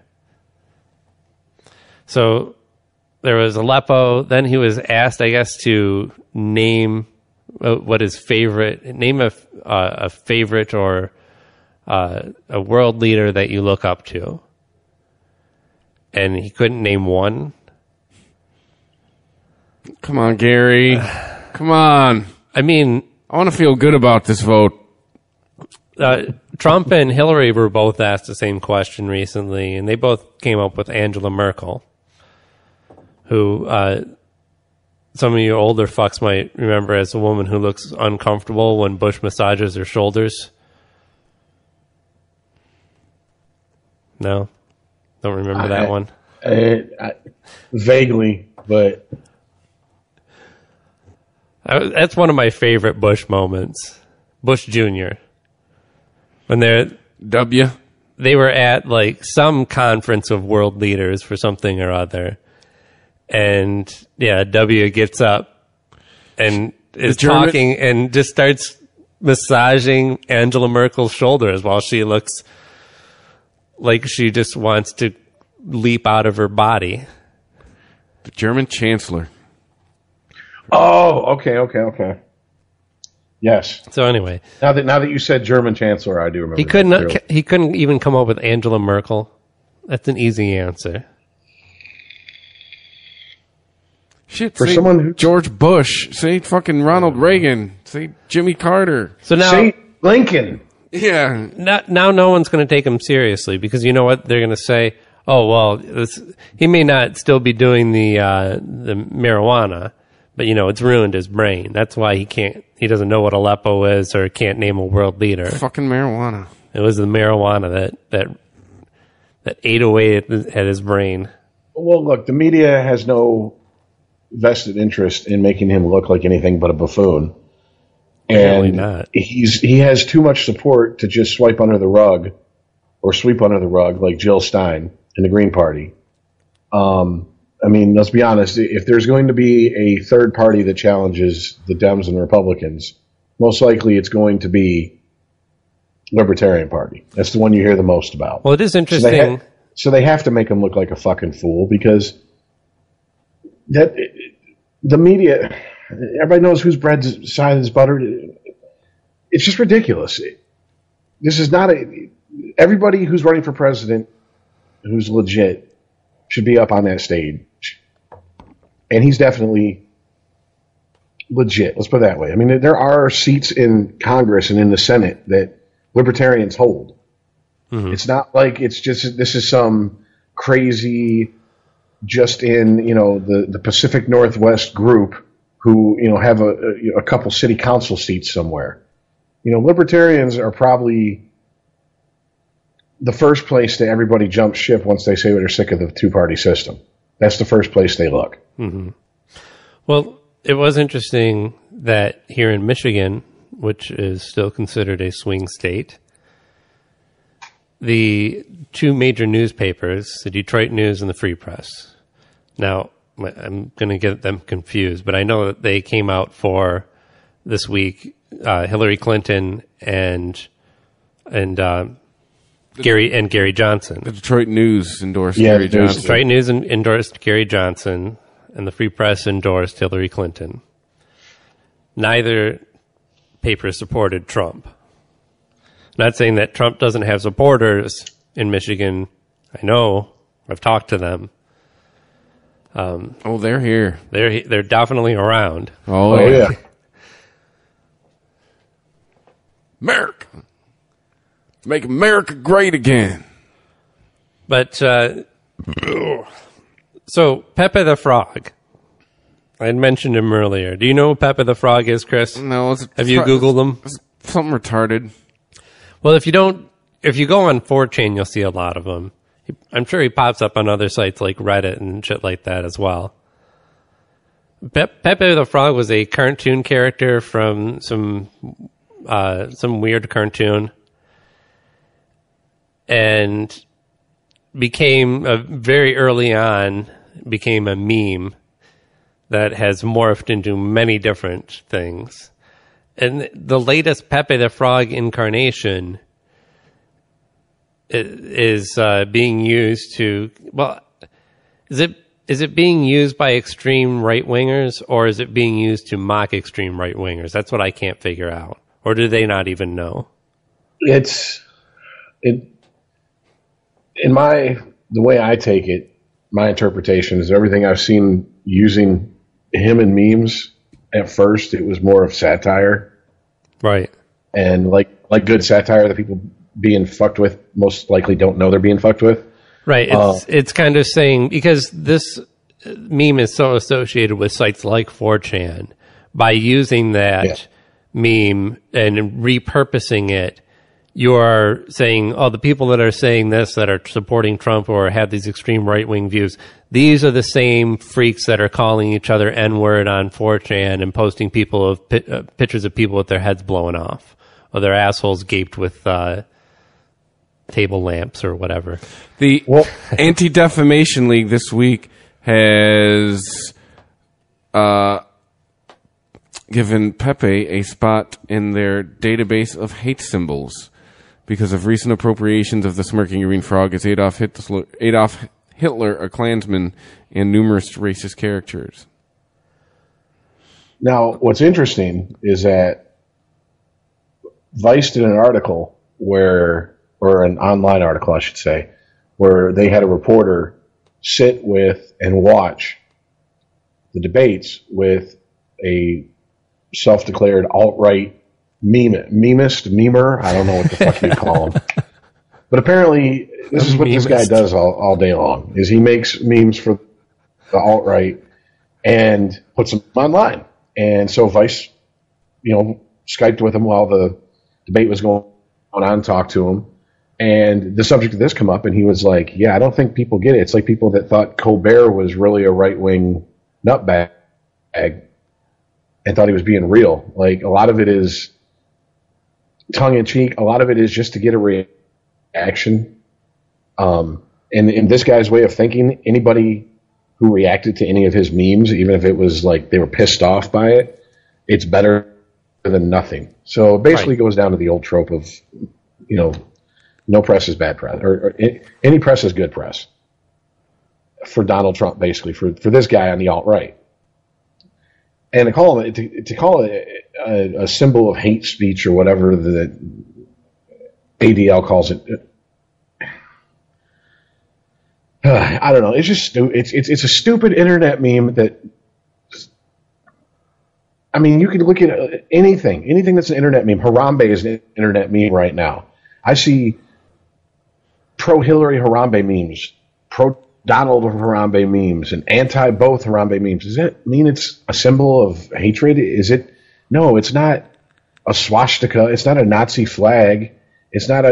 So there was Aleppo. Then he was asked, I guess, to name what his favorite, a favorite or a world leader that you look up to. And he couldn't name one. Come on, Gary. Come on. I mean, I want to feel good about this vote. Trump and Hillary were both asked the same question recently, and they both came up with Angela Merkel, who some of you older fucks might remember as a woman who looks uncomfortable when Bush massages her shoulders. No? Don't remember that one? Vaguely, but... That's one of my favorite Bush moments. Bush Jr. When they were at like some conference of world leaders for something or other. And yeah, W gets up and is talking and just starts massaging Angela Merkel's shoulders while she looks like she just wants to leap out of her body. The German Chancellor. Oh, okay. Yes. So anyway, now that you said German Chancellor, I do remember. He couldn't even come up with Angela Merkel. That's an easy answer. Shit, for someone who George Bush, say fucking Ronald Reagan, say Jimmy Carter. So now say Lincoln. Yeah. Now no one's going to take him seriously because you know what they're going to say. Oh well, he may not still be doing the marijuana, but it's ruined his brain. That's why he doesn't know what Aleppo is or can't name a world leader. Fucking marijuana. It was the marijuana that ate away at his brain. Well, look, the media has no vested interest in making him look like anything but a buffoon. Apparently not. He has too much support to just sweep under the rug like Jill Stein in the Green Party. I mean, let's be honest. If there's going to be a third party that challenges the Dems and Republicans, most likely it's going to be Libertarian Party. That's the one you hear the most about. Well, it is interesting. So they have to make him look like a fucking fool because the media, everybody knows whose bread's side is buttered. It's just ridiculous. This is not everybody who's running for president who's legit should be up on that stage. And he's definitely legit. Let's put it that way. I mean, there are seats in Congress and in the Senate that libertarians hold. Mm-hmm. It's not like this is some crazy just in, the Pacific Northwest group who, have a couple city council seats somewhere. Libertarians are probably the first place that everybody jumps ship once they say they're sick of the two-party system. That's the first place they look. Mm-hmm. Well, it was interesting that here in Michigan, which is still considered a swing state, the two major newspapers, the Detroit News and the Free Press. Now, I'm going to get them confused, but I know that they came out for this week Hillary Clinton and Gary Johnson. The Detroit News endorsed Gary Johnson. Detroit News endorsed Gary Johnson, and the Free Press endorsed Hillary Clinton. neither paper supported Trump. Not saying that Trump doesn't have supporters in Michigan. I know. I've talked to them. They're here. They're definitely around. Oh yeah. America. Make America great again. But, so, Pepe the Frog. I had mentioned him earlier. Do you know who Pepe the Frog is, Chris? No. Have you Googled him? Something retarded. Well, if you go on 4chan, you'll see a lot of them. I'm sure he pops up on other sites like Reddit and shit like that as well. Pepe the Frog was a cartoon character from some weird cartoon, and became very early on became a meme that has morphed into many different things. And the latest Pepe the Frog incarnation is being used to, well, is it being used by extreme right-wingers, or is it being used to mock extreme right-wingers? That's what I can't figure out. Or do they not even know? The way I take it, my interpretation is everything I've seen using him in memes. At first, it was more of satire, right? And like good satire that people being fucked with most likely don't know they're being fucked with, right? It's kind of saying, because this meme is so associated with sites like 4chan, by using that meme and repurposing it, you are saying, oh, the people that are saying this, that are supporting Trump or have these extreme right-wing views, these are the same freaks that are calling each other N-word on 4chan and posting people of pictures of people with their heads blown off or their assholes gaped with table lamps or whatever. The Anti-Defamation League this week has given Pepe a spot in their database of hate symbols because of recent appropriations of the smirking green frog as Adolf Hitler, a Klansman, and numerous racist characters. Now, what's interesting is that Vice did an article or an online article, I should say, where they had a reporter sit with and watch the debates with a self-declared alt-right memer. I don't know what the fuck you call him. But apparently, this is what this guy does all day long, is he makes memes for the alt-right and puts them online. And so Vice, Skyped with him while the debate was going on, talked to him. And the subject of this come up, and he was like, yeah, I don't think people get it. It's like people that thought Colbert was really a right-wing nutbag and thought he was being real. Like, a lot of it is tongue-in-cheek. A lot of it is just to get a reaction. And in this guy's way of thinking, anybody who reacted to any of his memes, even if it was like they were pissed off by it, it's better than nothing. So it basically goes down to the old trope of, no press is bad press, or any press is good press for Donald Trump, basically, for this guy on the alt-right. And to call it a symbol of hate speech or whatever that ADL calls it, I don't know. It's just it's a stupid internet meme that. I mean, you can look at anything that's an internet meme. Harambe is an internet meme right now. I see pro-Hillary Harambe memes, pro-Donald Harambe memes, and anti-both Harambe memes. Does that mean it's a symbol of hatred? Is it? No, it's not a swastika. It's not a Nazi flag. It's not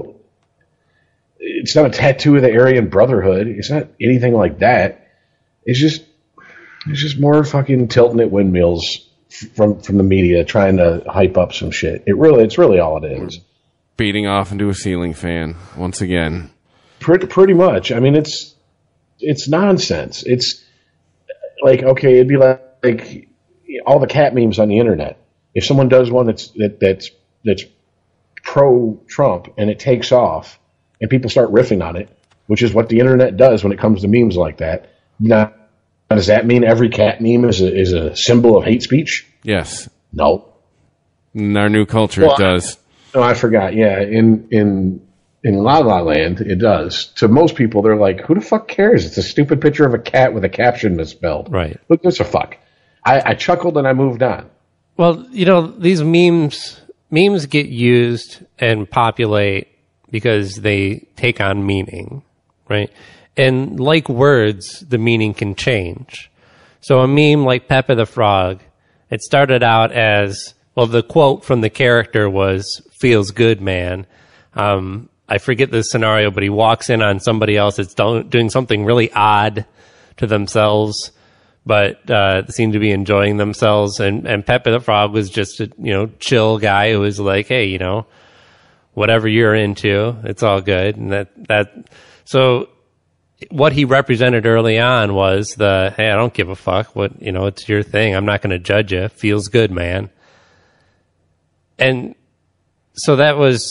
it's not a tattoo of the Aryan Brotherhood. It's not anything like that. It's just more fucking tilting at windmills from the media trying to hype up some shit. It's really all it is. Beating off into a ceiling fan once again. Pretty much. I mean, it's nonsense. It's like, okay, it'd be like all the cat memes on the internet. If someone does one that's pro-Trump and it takes off and people start riffing on it, which is what the internet does when it comes to memes like that. Now, does that mean every cat meme is a symbol of hate speech? Yes. No. In our new culture, it does. No, I forgot. Yeah, in La La Land, it does. To most people, they're like, who the fuck cares? It's a stupid picture of a cat with a caption misspelled. Right. Who gives a fuck? I chuckled and I moved on. Well, these memes get used and populate because they take on meaning, right? And like words, the meaning can change. So a meme like Pepe the Frog, it started out as, well, the quote from the character was, "Feels good, man." I forget the scenario, but he walks in on somebody else that's doing something really odd to themselves, but seem to be enjoying themselves. And Pepe the Frog was just a chill guy who was like, hey, whatever you're into, it's all good. And so what he represented early on was hey, I don't give a fuck. It's your thing. I'm not going to judge you. Feels good, man. And so that was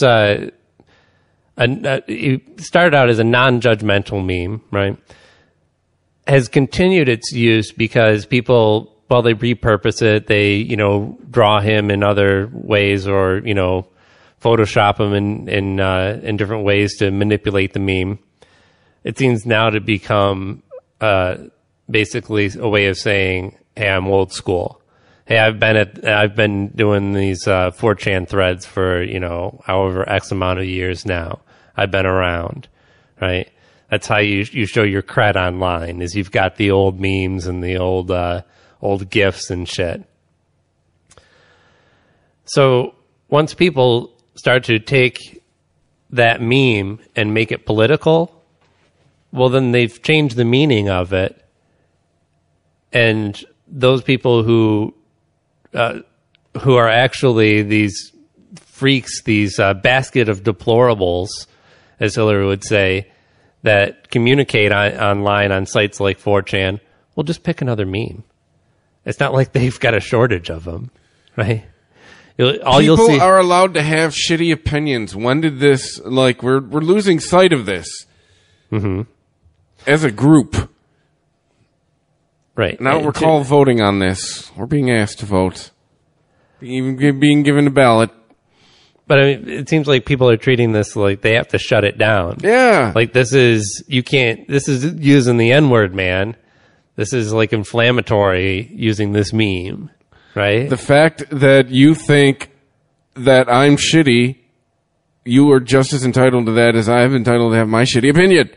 it started out as a non-judgmental meme, right? Has continued its use because people, while they repurpose it, they, draw him in other ways or, Photoshop him in different ways to manipulate the meme. It seems now to become basically a way of saying, hey, I'm old school. Hey, I've been doing these 4chan threads for, however X amount of years now. I've been around, right? That's how you show your cred online, is you've got the old memes and the old GIFs and shit. So once people start to take that meme and make it political, well, then they've changed the meaning of it. And those people who are actually these freaks, these basket of deplorables, as Hillary would say, that communicate online on sites like 4chan, well, just pick another meme. It's not like they've got a shortage of them, right? People are allowed to have shitty opinions. When did this, we're losing sight of this as a group. Right. Now we're called voting on this. We're being asked to vote. Even being given a ballot. But it seems like people are treating this like they have to shut it down. Yeah. Like this is using the N-word, man. This is like inflammatory using this meme, right? The fact that you think that I'm shitty, you are just as entitled to that as I'm entitled to have my shitty opinion.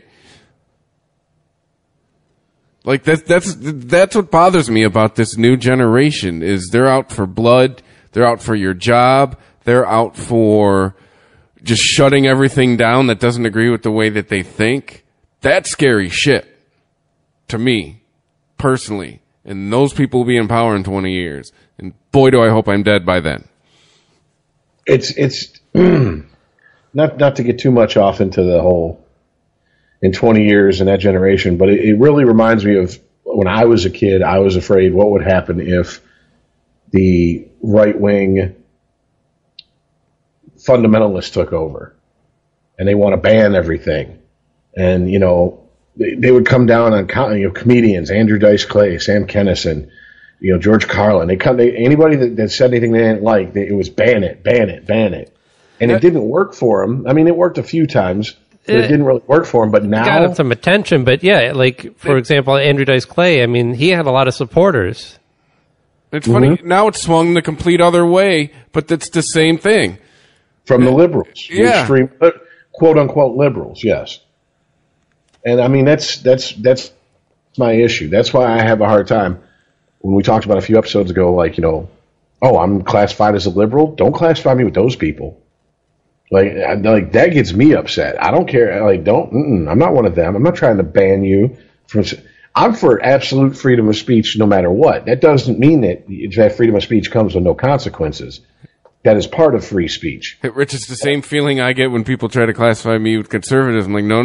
Like that's what bothers me about this new generation is they're out for blood, they're out for your job, they're out for just shutting everything down that doesn't agree with the way that they think. That's scary shit to me, personally. And those people will be in power in 20 years. And boy, do I hope I'm dead by then. It's not to get too much off into the whole in 20 years and that generation, but it really reminds me of when I was a kid. I was afraid what would happen if the right-wing fundamentalists took over and they want to ban everything. And, they would come down on comedians, Andrew Dice Clay, Sam Kinison, George Carlin. Anybody that said anything they didn't like, it was ban it. And it didn't work for them. I mean, it worked a few times. But it didn't really work for him, but now... Got some attention, but yeah, for example, Andrew Dice Clay, I mean, he had a lot of supporters. It's funny, now it's swung the complete other way, but it's the same thing. From the liberals. Yeah. The extreme, quote-unquote liberals, yes. And I mean, that's my issue. That's why I have a hard time when we talked about a few episodes ago, I'm classified as a liberal. Don't classify me with those people. Like that gets me upset. I don't care. I'm not one of them. I'm not trying to ban you from. I'm for absolute freedom of speech, no matter what. That doesn't mean that freedom of speech comes with no consequences. That is part of free speech. Hey, Rich, it's the same feeling I get when people try to classify me with conservatives. I'm like, no,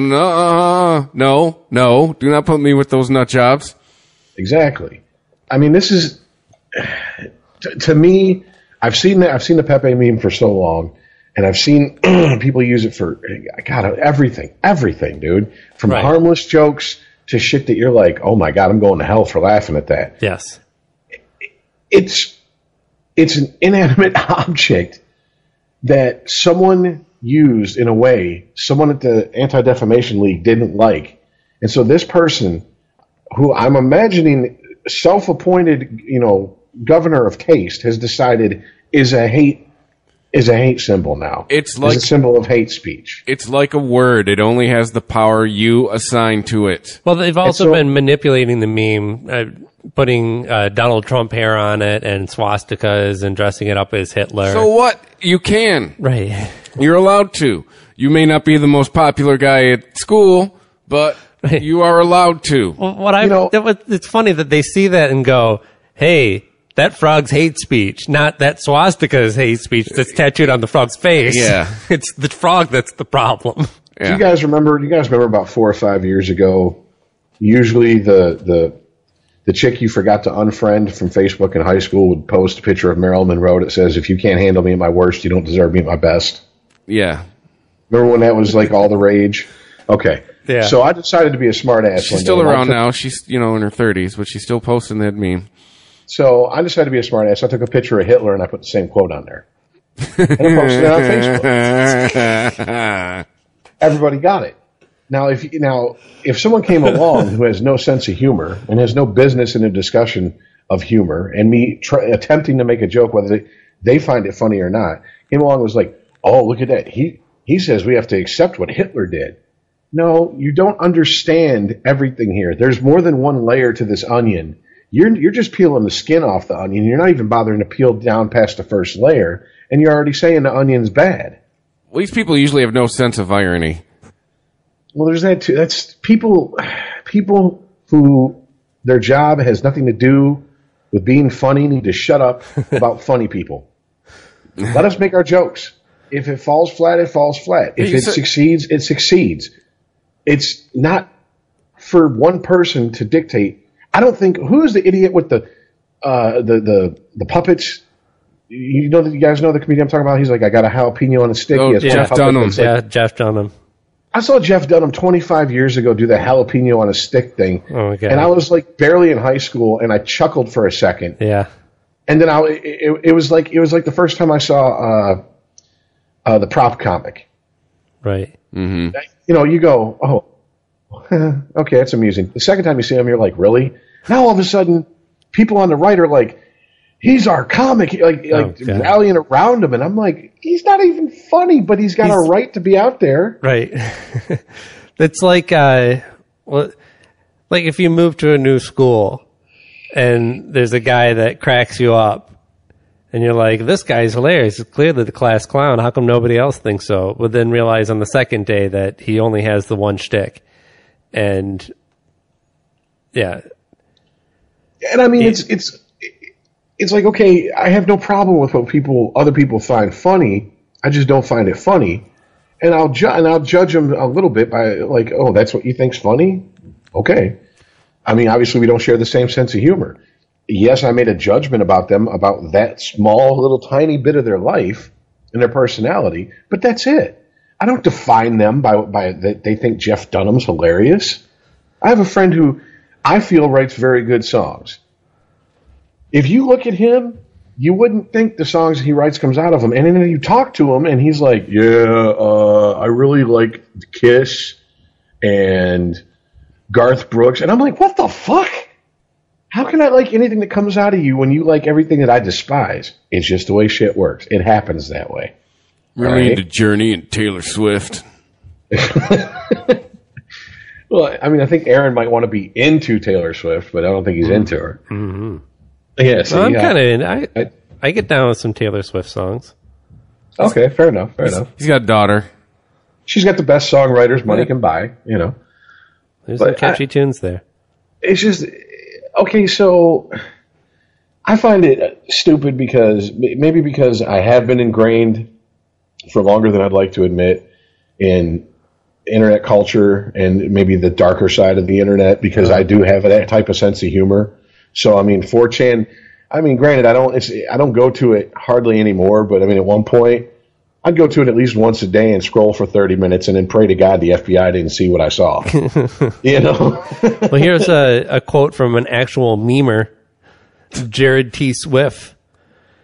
do not put me with those nut jobs. Exactly. I mean, this is to me. I've seen the Pepe meme for so long. And I've seen people use it for, God, everything, dude. From harmless jokes to shit that you're like, oh my God, I'm going to hell for laughing at that. Yes. it's an inanimate object that someone used in a way someone at the Anti-Defamation League didn't like. And so this person, who I'm imagining self-appointed, governor of taste, has decided is a hate symbol now. It's like a symbol of hate speech. It's like a word. It only has the power you assign to it. Well, they've also been manipulating the meme, putting Donald Trump hair on it and swastikas and dressing it up as Hitler. So what? You can. Right. You're allowed to. You may not be the most popular guy at school, but you are allowed to. Well, it's funny that they see that and go, hey, that frog's hate speech, not that swastika's hate speech that's tattooed on the frog's face. Yeah. It's the frog that's the problem. Yeah. Do you guys remember about 4 or 5 years ago, usually the chick you forgot to unfriend from Facebook in high school would post a picture of Marilyn Monroe that says, if you can't handle me at my worst, you don't deserve me at my best. Yeah. Remember when that was like all the rage? Okay. Yeah. So I decided to be a smart ass. She's still around now. She's, in her 30s, but she's still posting that meme. So I decided to be a smart ass. I took a picture of Hitler and I put the same quote on there. And I posted it on Facebook. Everybody got it. Now, if someone came along who has no sense of humor and has no business in a discussion of humor, and me attempting to make a joke, whether they find it funny or not, came along and was like, "Oh, look at that! He says we have to accept what Hitler did." No, you don't understand everything here. There's more than one layer to this onion. You're just peeling the skin off the onion. You're not even bothering to peel down past the first layer, and you're already saying the onion's bad. Well, these people usually have no sense of irony. Well, there's that too. That's people who their job has nothing to do with being funny need to shut up about funny people. Let us make our jokes. If it falls flat, it falls flat. If it succeeds, it succeeds. It's not for one person to dictate. I don't think, who is the idiot with the puppets? You guys know the comedian I'm talking about? He's like, I got a jalapeno on a stick. Oh, Jeff Dunham. Jeff Dunham. I saw Jeff Dunham 25 years ago do the jalapeno on a stick thing. Oh my God. And I was like barely in high school and I chuckled for a second. Yeah. And then it was like the first time I saw the prop comic. Right. Mm-hmm. You go, oh, okay, that's amusing. The second time you see him, you're like, really? Now all of a sudden, people on the right are like, he's our comic, rallying around him, and I'm like, he's not even funny, but he's got a right to be out there. Right. It's like, like if you move to a new school and there's a guy that cracks you up, and you're like, this guy's hilarious. It's clearly the class clown. How come nobody else thinks so? But then realize on the second day that he only has the one shtick. And yeah. And I mean, it's like, okay, I have no problem with what other people find funny. I just don't find it funny. And I'll judge them a little bit by like, oh, that's what you think's funny? Okay. I mean, obviously we don't share the same sense of humor. Yes, I made a judgment about them, about that small little tiny bit of their life and their personality, but that's it. I don't define them by that they think Jeff Dunham's hilarious. I have a friend who I feel writes very good songs. If you look at him, you wouldn't think the songs he writes comes out of him. And then you talk to him and he's like, I really like Kiss and Garth Brooks. And I'm like, what the fuck? How can I like anything that comes out of you when you like everything that I despise? It's just the way shit works. It happens that way. Really into Journey and Taylor Swift. Well, I mean, I think Aaron might want to be into Taylor Swift, but I don't think he's into her. Mm-hmm. Yeah, so I'm kind of in. I get down with some Taylor Swift songs. Okay, fair enough. He's got a daughter. She's got the best songwriters money can buy, There's some catchy tunes there. It's just... Okay, so I find it stupid because I have been ingrained for longer than I'd like to admit in internet culture and maybe the darker side of the internet because I do have that type of sense of humor. So, I mean, 4chan, granted, I don't go to it hardly anymore, but I mean, at one point, I'd go to it at least once a day and scroll for 30 minutes and then pray to God the FBI didn't see what I saw. Well, here's a quote from an actual memer, Jared T. Swift.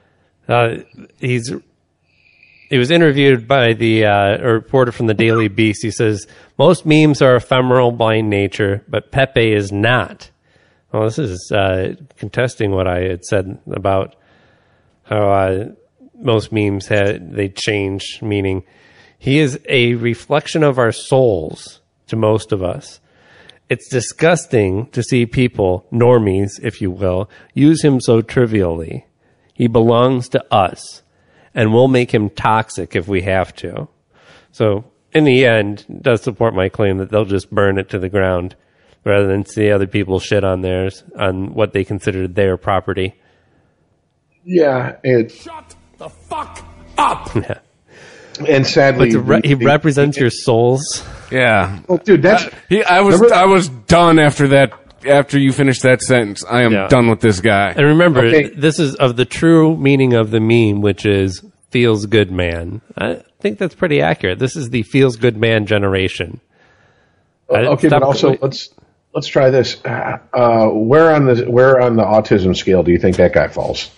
He was interviewed by a reporter from the Daily Beast. He says, most memes are ephemeral by nature, but Pepe is not. Well, this is contesting what I had said about how most memes they change meaning. He is a reflection of our souls to most of us. It's disgusting to see people, normies, if you will, use him so trivially. He belongs to us, and we'll make him toxic if we have to. So, in the end, it does support my claim that they'll just burn it to the ground rather than see other people shit on theirs, on what they consider their property. Yeah, Shut the fuck up! Yeah. And sadly, he represents your souls. Yeah. Well, dude, I was done after that. After you finished that sentence, I am done with this guy. And remember, this is of the true meaning of the meme, which is feels good man. I think that's pretty accurate. This is the feels good man generation. Okay, but also let's try this. Where on the autism scale do you think that guy falls?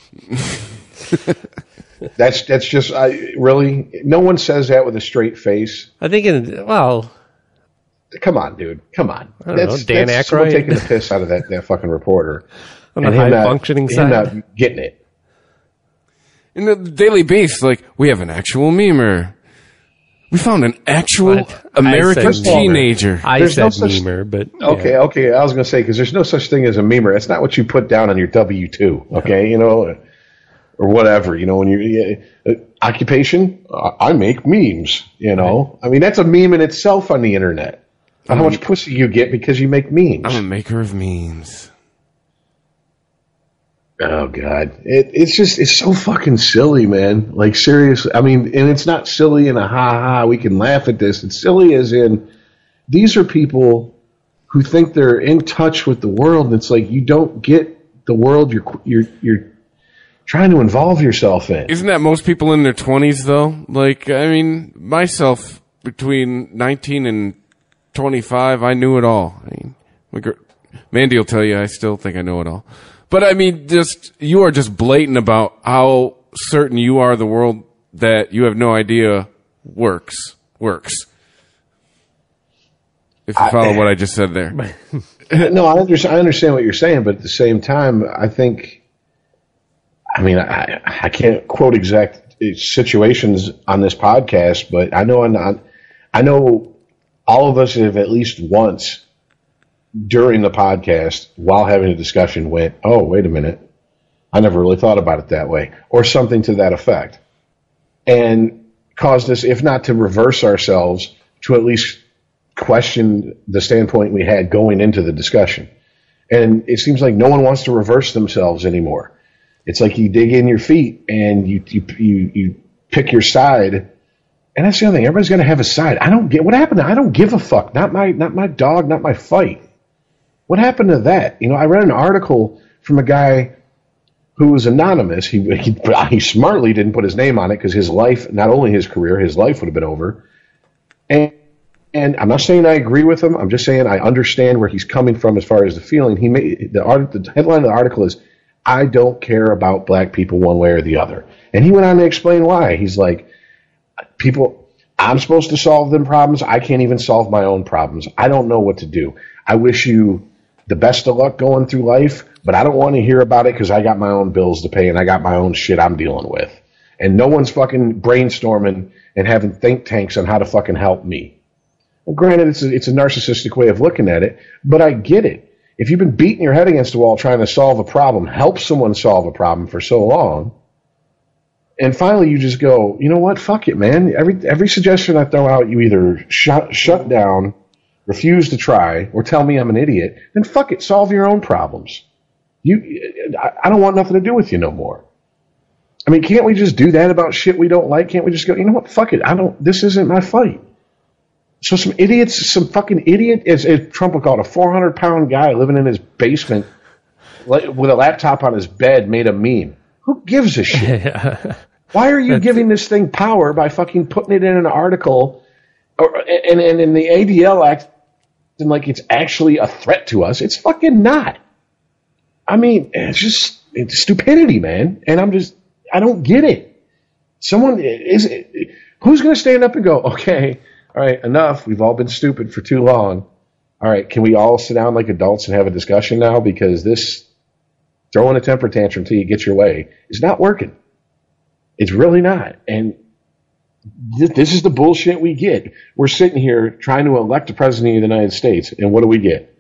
That's just really, no one says that with a straight face. I think come on, dude, come on. I don't know, Dan that's Aykroyd taking the piss out of that fucking reporter on the high functioning side, not getting it. In the Daily Beast, like, we have an actual memer. We found an actual American teenager. I said memer, but okay. I was going to say, because there's no such thing as a memer. That's not what you put down on your W-2. Okay, or whatever. When you occupation, I make memes. I mean, that's a meme in itself on the internet. How much pussy you get because you make memes? I'm a maker of memes. Oh God, it's so fucking silly, man. Like, seriously, I mean, and it's not silly in a ha we can laugh at this. It's silly as in these are people who think they're in touch with the world, and it's like you don't get the world you're trying to involve yourself in. Isn't that most people in their 20s though? Like, I mean, myself between 19 and 25, I knew it all. I mean, Mandy will tell you I still think I know it all. But I mean, you are just blatant about how certain you are the world that you have no idea works. If you follow what I just said there. No, I understand what you're saying, but at the same time, I think, I mean, I can't quote exact situations on this podcast, but I know all of us have at least once during the podcast, while having a discussion, went, oh, wait a minute, I never really thought about it that way, or something to that effect, and caused us, if not to reverse ourselves, to at least question the standpoint we had going into the discussion. And it seems like no one wants to reverse themselves anymore. It's like you dig in your feet and you pick your side, and that's the other thing. Everybody's going to have a side. I don't get what happened. I don't give a fuck. Not my dog. Not my fight. What happened to that? I read an article from a guy who was anonymous. He smartly didn't put his name on it because his life, not only his career, his life would have been over. And I'm not saying I agree with him. I'm just saying I understand where he's coming from as far as the feeling. The headline of the article is, I don't care about black people one way or the other. And he went on to explain why. He's like, I'm supposed to solve them problems. I can't even solve my own problems. I don't know what to do. I wish you the best of luck going through life, but I don't want to hear about it because I got my own bills to pay and I got my own shit I'm dealing with. And no one's fucking brainstorming and having think tanks on how to fucking help me. Well, granted, it's a narcissistic way of looking at it, but I get it. If you've been beating your head against the wall trying to solve a problem, help someone solve a problem for so long, and finally you just go, you know what, fuck it, man. Every suggestion I throw out, you either shut down, refuse to try, or tell me I'm an idiot, then fuck it, solve your own problems. I don't want nothing to do with you no more. I mean, can't we just do that about shit we don't like? Can't we just go, you know what, fuck it, this isn't my fight. So some fucking idiot, as Trump would call it, a 400-pound guy living in his basement with a laptop on his bed made a meme. Who gives a shit? Yeah. Why are you giving this thing power by fucking putting it in an article and in the ADL Act and like it's actually a threat to us? It's fucking not. I mean, it's stupidity, man. And I don't get it. Who's going to stand up and go, okay, all right, enough. We've all been stupid for too long. All right, can we all sit down like adults and have a discussion now? Because this throwing a temper tantrum till you get your way is not working. It's really not. And this is the bullshit we get. We're sitting here trying to elect a president of the United States, and what do we get?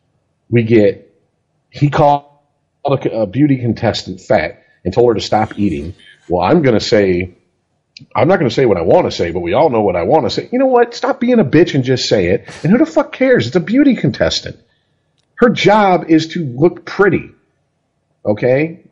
He called a beauty contestant fat and told her to stop eating. Well, I'm not going to say what I want to say, but we all know what I want to say. You know what? Stop being a bitch and just say it. And who the fuck cares? It's a beauty contestant. Her job is to look pretty. Okay?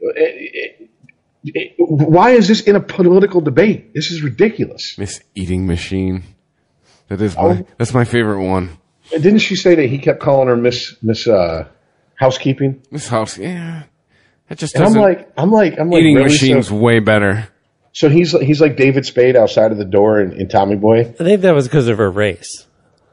Why is this in a political debate? This is ridiculous. Miss Eating Machine. That's my favorite one. Didn't she say that he kept calling her Miss Housekeeping? Miss House, yeah. That just and doesn't. I'm like, Eating really Machine's way better. So he's like David Spade outside of the door in Tommy Boy? I think that was because of her race.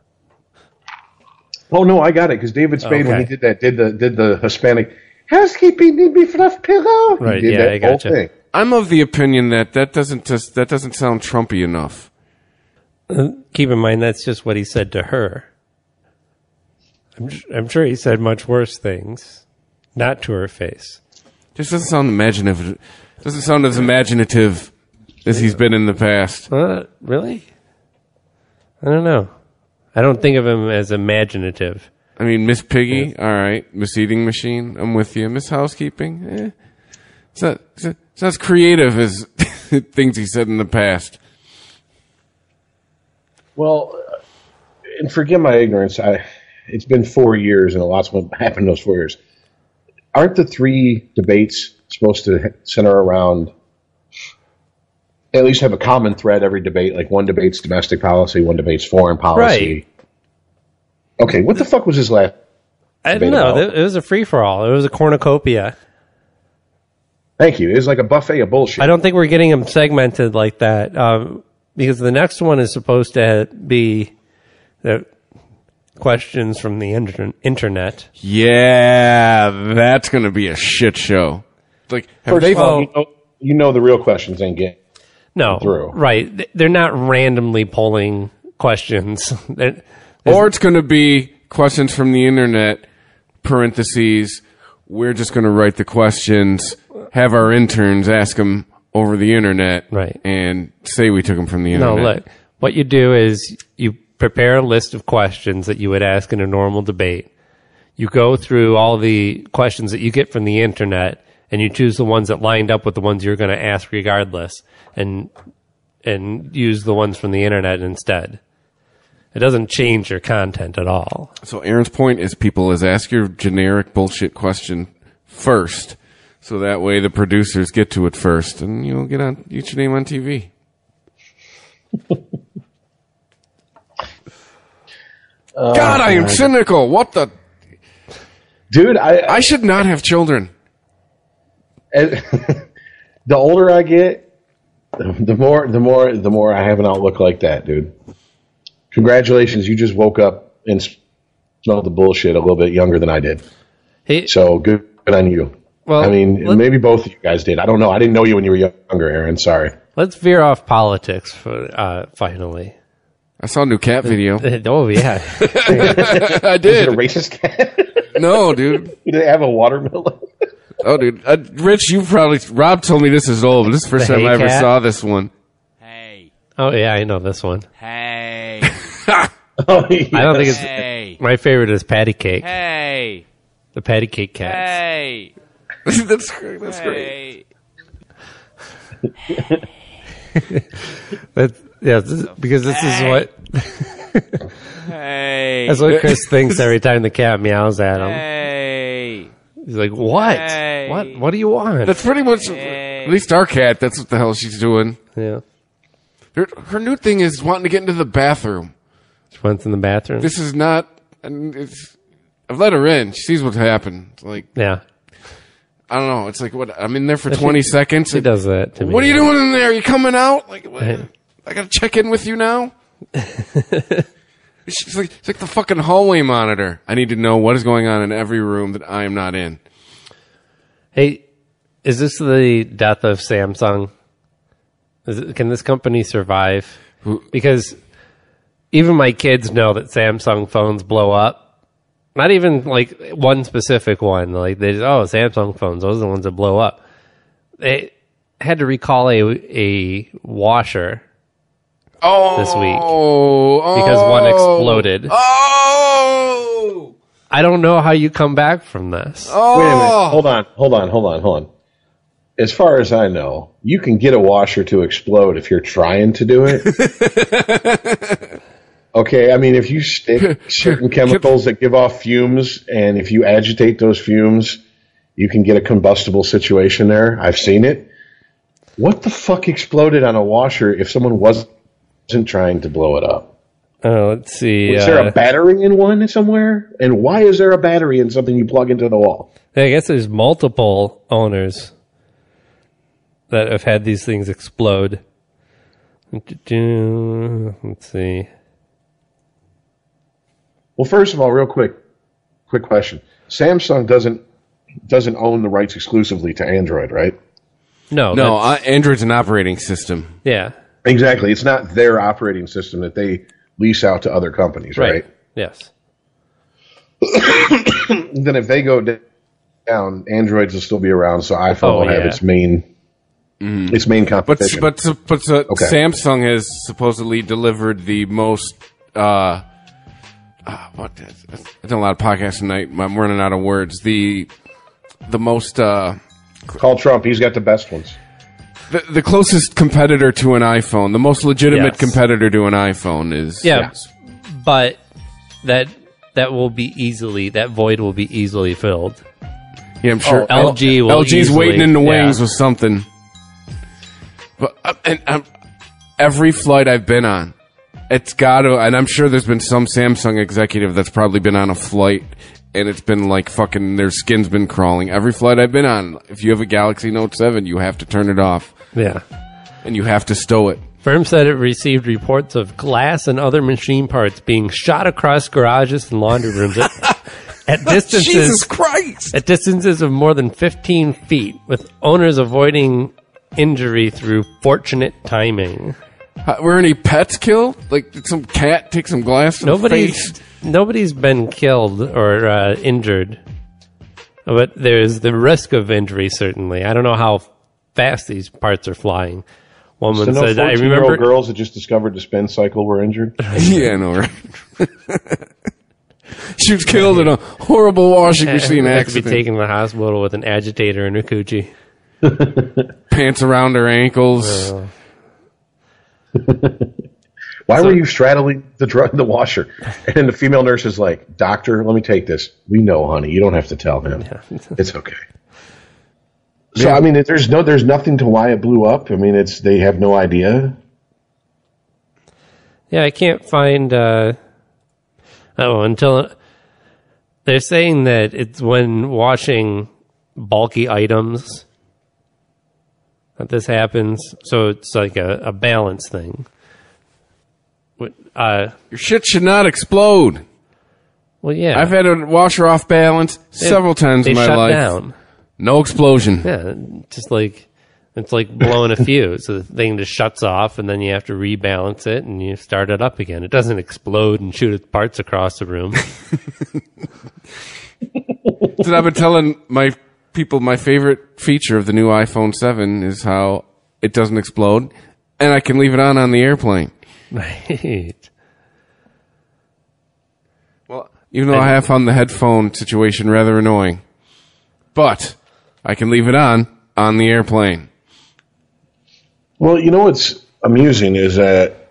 Oh, no, I got it, because David Spade, when he did that, did the Hispanic, housekeeping, need me fluff pillow? Right, he did that whole thing. I'm of the opinion that doesn't sound Trumpy enough. Keep in mind, that's just what he said to her. I'm sure he said much worse things, not to her face. Just doesn't sound imaginative. Doesn't sound as imaginative as he's been in the past. Really? I don't know. I don't think of him as imaginative. I mean, Miss Piggy, all right. Miss Eating Machine, I'm with you. Miss Housekeeping, it's not as creative as things he said in the past. Well, and forgive my ignorance, it's been 4 years, and a lot's happened in those 4 years. Aren't the 3 debates supposed to center around, at least have a common thread every debate? Like one debate's domestic policy, one debate's foreign policy. Right. Okay, what the fuck was his last I don't know. It was a free-for-all. It was a cornucopia. Thank you. It was like a buffet of bullshit. I don't think we're getting them segmented like that, because the next one is supposed to be the questions from the internet. Yeah, that's going to be a shit show. Like, first of all, you know the real questions ain't getting through. Right. They're not randomly polling questions. Or it's going to be questions from the internet, parentheses, we're just going to write the questions, have our interns ask them over the internet, right, and say we took them from the internet. No, look, what you do is you prepare a list of questions that you would ask in a normal debate. You go through all the questions that you get from the internet, and you choose the ones that lined up with the ones you're going to ask regardless, and use the ones from the internet instead. It doesn't change your content at all. So Aaron's point is ask your generic bullshit question first, so that way the producers get to it first, and you'll get your name on TV. God, I am cynical. What the... Dude, I should not have children. The older I get, the more I have an outlook like that, dude. Congratulations, you just woke up and smelled the bullshit a little bit younger than I did. Hey, so good on you. Well, I mean, maybe both of you guys did. I don't know. I didn't know you when you were younger, Aaron. Sorry. Let's veer off politics for finally. I saw a new cat video. Oh, yeah. I did. Was it a racist cat? No, dude. Did it have a watermelon? Oh, dude. Rich, Rob told me this is old, but this is the first time I ever saw this one. Hey. Oh, yeah, I know this one. Hey. Oh, yes. I don't think it's... My favorite is Patty Cake. Hey. The Patty Cake cats. Hey. That's great. That's great. Because this is what... Hey. That's what Chris thinks every time the cat meows at him. Hey. He's like, what? Hey. What do you want? That's pretty much... At least our cat, that's what the hell she's doing. Yeah. Her new thing is wanting to get into the bathroom. She went in the bathroom? This is not... I've let her in. She sees what's happened. Like, yeah. I don't know. It's like, what? I'm in there for 20 seconds. She does that to me. What are you doing in there? Are you coming out? Like, what? I got to check in with you now? It's like the fucking hallway monitor. I need to know what is going on in every room that I am not in. Hey, Is this the death of Samsung? Can this company survive? Because even my kids know that Samsung phones blow up. Not even like one specific one. Like they just, Samsung phones, those are the ones that blow up. They had to recall a washer this week because one exploded. I don't know how you come back from this. Wait a minute. Hold on. As far as I know, you can get a washer to explode if you're trying to do it. Okay, I mean, if you stick certain chemicals that give off fumes, and if you agitate those fumes, you can get a combustible situation there. I've seen it. What the fuck exploded on a washer if someone wasn't trying to blow it up? Let's see. Was there a battery in one somewhere? And why is there a battery in something you plug into the wall? I guess there's multiple owners that have had these things explode. Let's see. Well, first of all, real quick question. Samsung doesn't own the rights exclusively to Android, right? No, Android's an operating system. Yeah. Exactly. It's not their operating system that they lease out to other companies, right? Yes. Then if they go down, Androids will still be around, so iPhone will have its main competition. But Samsung has supposedly delivered the most. I've done a lot of podcasts tonight. I'm running out of words. The most. Call Trump. He's got the best ones. The closest competitor to an iPhone, the most legitimate competitor to an iPhone is... Yes. But that void will be easily filled. Yeah, I'm sure. LG's waiting in the wings with something. But every flight I've been on, it's got to... And I'm sure there's been some Samsung executive that's probably been on a flight, and it's been like fucking... Their skin's been crawling. Every flight I've been on, if you have a Galaxy Note 7, you have to turn it off. Yeah. And you have to stow it. Firm said it received reports of glass and other machine parts being shot across garages and laundry rooms at distances... Jesus Christ! At distances of more than 15 feet, with owners avoiding injury through fortunate timing. Were any pets killed? Like, did some cat take some glass to the face? Nobody's been killed or injured. But there's the risk of injury, certainly. I don't know how fast these parts are flying. Woman so said, no I remember... girls that just discovered the spin cycle were injured? Yeah, I know, right? She was killed in a horrible washing machine accident. Had to be taken to the hospital with an agitator in her coochie. Pants around her ankles. Why were you straddling the washer? And then the female nurse is like, "Doctor, let me take this." "We know, honey. You don't have to tell him. Yeah. It's okay." So, I mean, there's nothing to why it blew up. I mean, they have no idea. Yeah, I can't find... until... They're saying that it's when washing bulky items that this happens. So it's like a balance thing. Your shit should not explode. Well, yeah. I've had a washer off balance several times in my life. Down. No explosion. Yeah, just like it's like blowing a fuse. So the thing just shuts off, and then you have to rebalance it, and you start it up again. It doesn't explode and shoot its parts across the room. So I've been telling my people my favorite feature of the new iPhone 7 is how it doesn't explode, and I can leave it on the airplane. Right. Well, even though I have found the headphone situation rather annoying, but I can leave it on the airplane. Well, you know what's amusing is that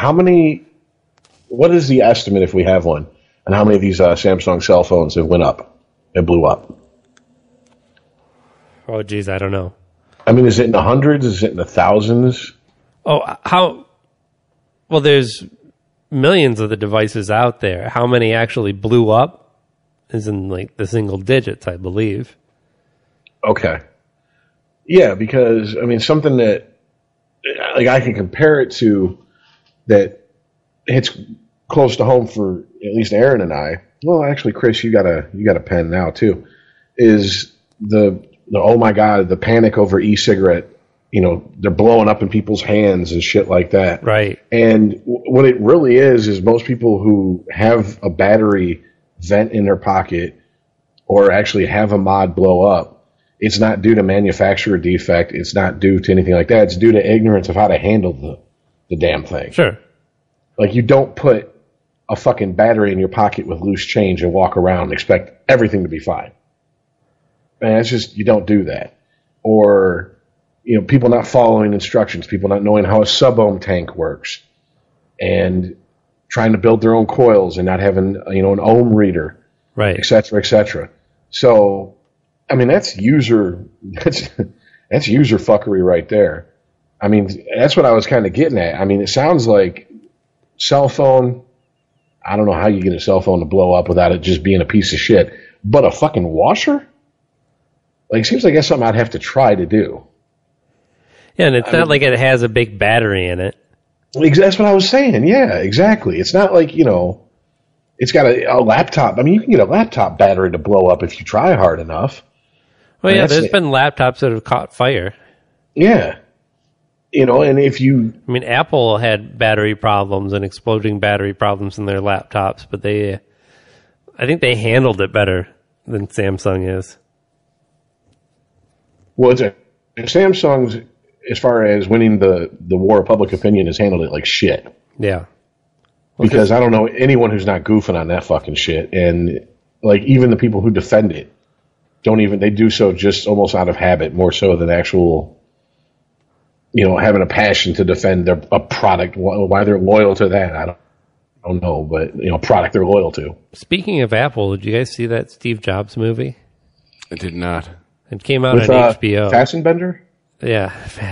what is the estimate, if we have one, on how many of these Samsung cell phones have went up and blew up? Oh, geez, I don't know. I mean, is it in the hundreds? Is it in the thousands? Oh, how... Well, there's millions of the devices out there. How many actually blew up is in, like, the single digits, I believe. Okay. Yeah, because, I mean, something that, like, I can compare it to that hits close to home for at least Aaron and I. Well, actually, Chris, you got a pen now, too. Is the oh my God, the panic over e-cigarette, they're blowing up in people's hands and shit like that. Right. And what it really is most people who have a battery vent in their pocket or actually have a mod blow up, it's not due to manufacturer defect. It's not due to anything like that. It's due to ignorance of how to handle the damn thing. Sure. Like, you don't put a fucking battery in your pocket with loose change and walk around and expect everything to be fine. And it's just, you don't do that. Or, people not following instructions, people not knowing how a sub-ohm tank works, and trying to build their own coils and not having, an ohm reader, right, et cetera, et cetera. So, I mean, that's user fuckery right there. I mean, that's what I was kind of getting at. I mean, it sounds like cell phone. I don't know how you get a cell phone to blow up without it just being a piece of shit. But a fucking washer? Like, seems like that's something I'd have to try to do. Yeah, and it's not like it has a big battery in it. That's what I was saying. Yeah, exactly. It's not like, it's got a laptop. I mean, you can get a laptop battery to blow up if you try hard enough. Well, yeah, there's been laptops that have caught fire. Yeah. And if you... I mean, Apple had battery problems and exploding battery problems in their laptops, but I think they handled it better than Samsung is. Well, Samsung's, as far as winning the war of public opinion, has handled it like shit. Yeah. Well, because I don't know anyone who's not goofing on that fucking shit. And, like, even the people who defend it they do so just almost out of habit, more so than actual... having a passion to defend a product, why they're loyal to that, I don't know, but, product they're loyal to. Speaking of Apple, did you guys see that Steve Jobs movie? I did not. It came out with, on HBO. Fastenbender? Yeah,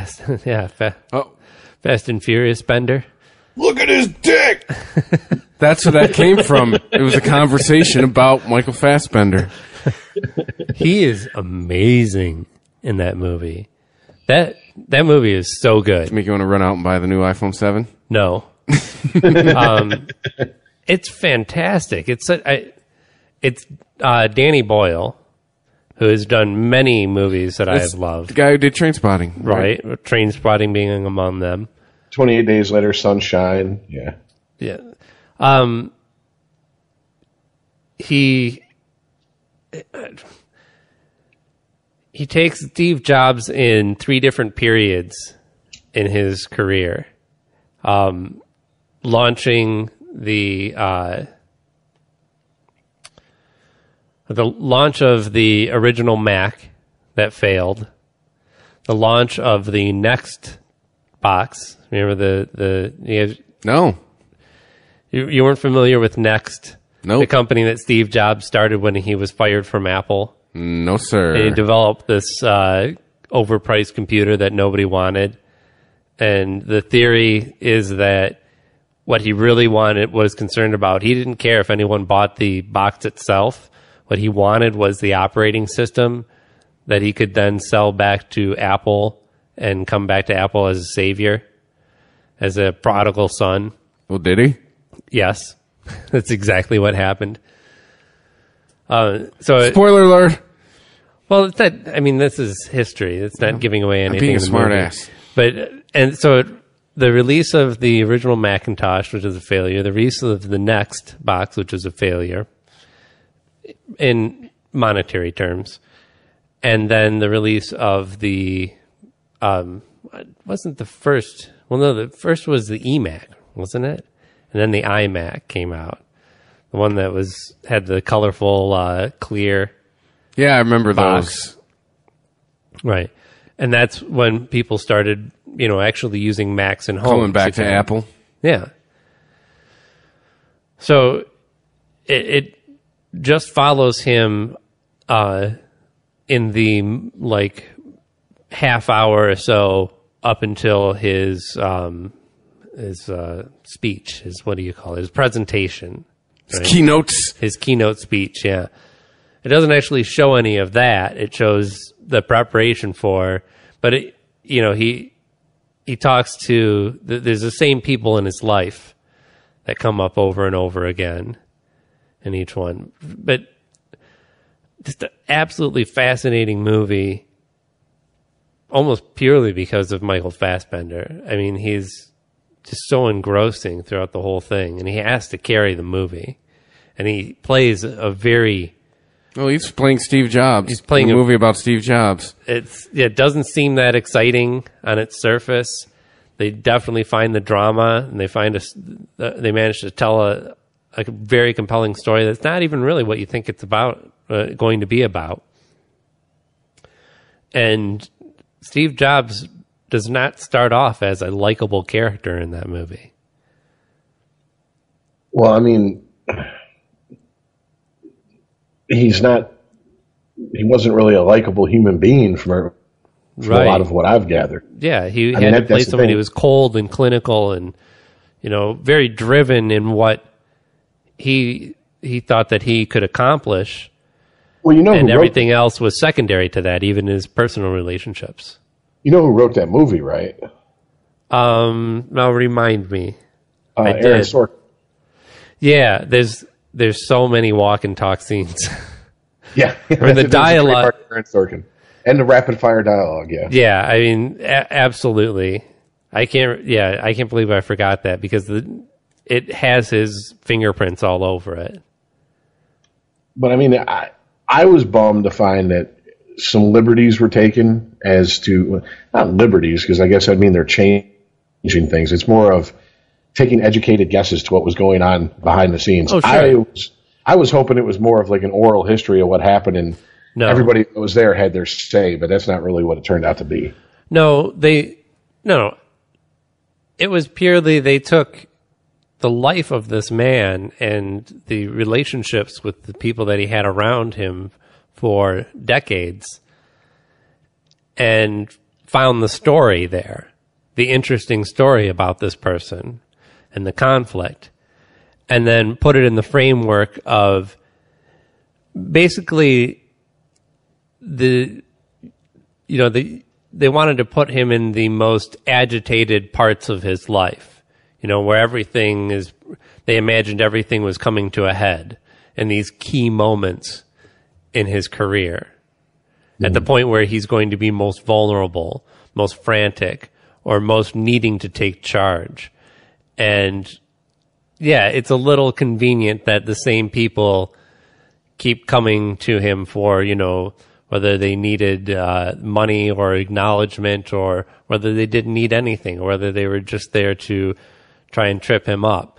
Fast and Furious Bender. Look at his dick! That's where that came from. It was a conversation about Michael Fassbender. He is amazing in that movie. That movie is so good. Does it make you want to run out and buy the new iPhone 7? No. It's fantastic. It's Danny Boyle, who has done many movies that I have loved. The guy who did Trainspotting. Right. Trainspotting being among them. 28 Days Later, Sunshine. Yeah. Yeah. He takes Steve Jobs in 3 different periods in his career, launching the launch of the original Mac that failed, the launch of the Next box. Remember No. You weren't familiar with Next? Nope. The company that Steve Jobs started when he was fired from Apple. No, sir. And he developed this overpriced computer that nobody wanted. And the theory is that what he really was concerned about, he didn't care if anyone bought the box itself. What he wanted was the operating system that he could then sell back to Apple and come back to Apple as a savior, as a prodigal son. Well, did he? Yes. That's exactly what happened. Spoiler alert. Well, it's not, I mean, this is history. It's not giving away anything. I'm being a in the smart movie. ass. So the release of the original Macintosh, which is a failure, the release of the Next box, which is a failure in monetary terms, and then the release of the wasn't the first. Well, no, the first was the eMac, wasn't it? And then the iMac came out. The one that had the colorful, clear. Yeah, I remember box. those. Right. And that's when people started, actually using Macs in homes. Coming back to Apple. Yeah. So it just follows him in the half hour or so up until his speech, his presentation. Right? His keynote speech, yeah. It doesn't actually show any of that. It shows the preparation but he talks to, there's the same people in his life that come up over and over again in each one. But just absolutely fascinating movie, almost purely because of Michael Fassbender. I mean, he's just so engrossing throughout the whole thing, and he has to carry the movie. And he plays a very... Oh, he's playing Steve Jobs. He's playing a movie about Steve Jobs. It doesn't seem that exciting on its surface. They definitely find the drama, and they manage to tell a very compelling story that's not even really what you think it's about, going to be about. And Steve Jobs does not start off as a likable character in that movie. Well, I mean, he wasn't really a likable human being from a lot of what I've gathered. Yeah, he had to play somebody who was cold and clinical and, very driven in what he thought that he could accomplish. Well, and everything else was secondary to that, even his personal relationships. You know who wrote that movie, right? Now remind me. Aaron Sorkin. Yeah, there's so many walk and talk scenes. Yeah. I mean, the dialogue. Aaron Sorkin. And the rapid fire dialogue, yeah. Yeah, I mean, absolutely. I can't believe I forgot that because it has his fingerprints all over it. But I mean, I was bummed to find that some liberties were taken as to, not liberties, because I guess I'd mean they're changing things. It's more of taking educated guesses to what was going on behind the scenes. Oh, sure. I was hoping it was more of like an oral history of what happened, and everybody that was there had their say, but that's not really what it turned out to be. No. It was purely they took the life of this man and the relationships with the people that he had around him for decades and found the story there, the interesting story about this person and the conflict, and then put it in the framework of basically they wanted to put him in the most agitated parts of his life, where they imagined everything was coming to a head in these key moments in his career, at the point where he's going to be most vulnerable, most frantic, or most needing to take charge. And yeah, it's a little convenient that the same people keep coming to him for, whether they needed money or acknowledgement, or whether they didn't need anything, or whether they were just there to try and trip him up.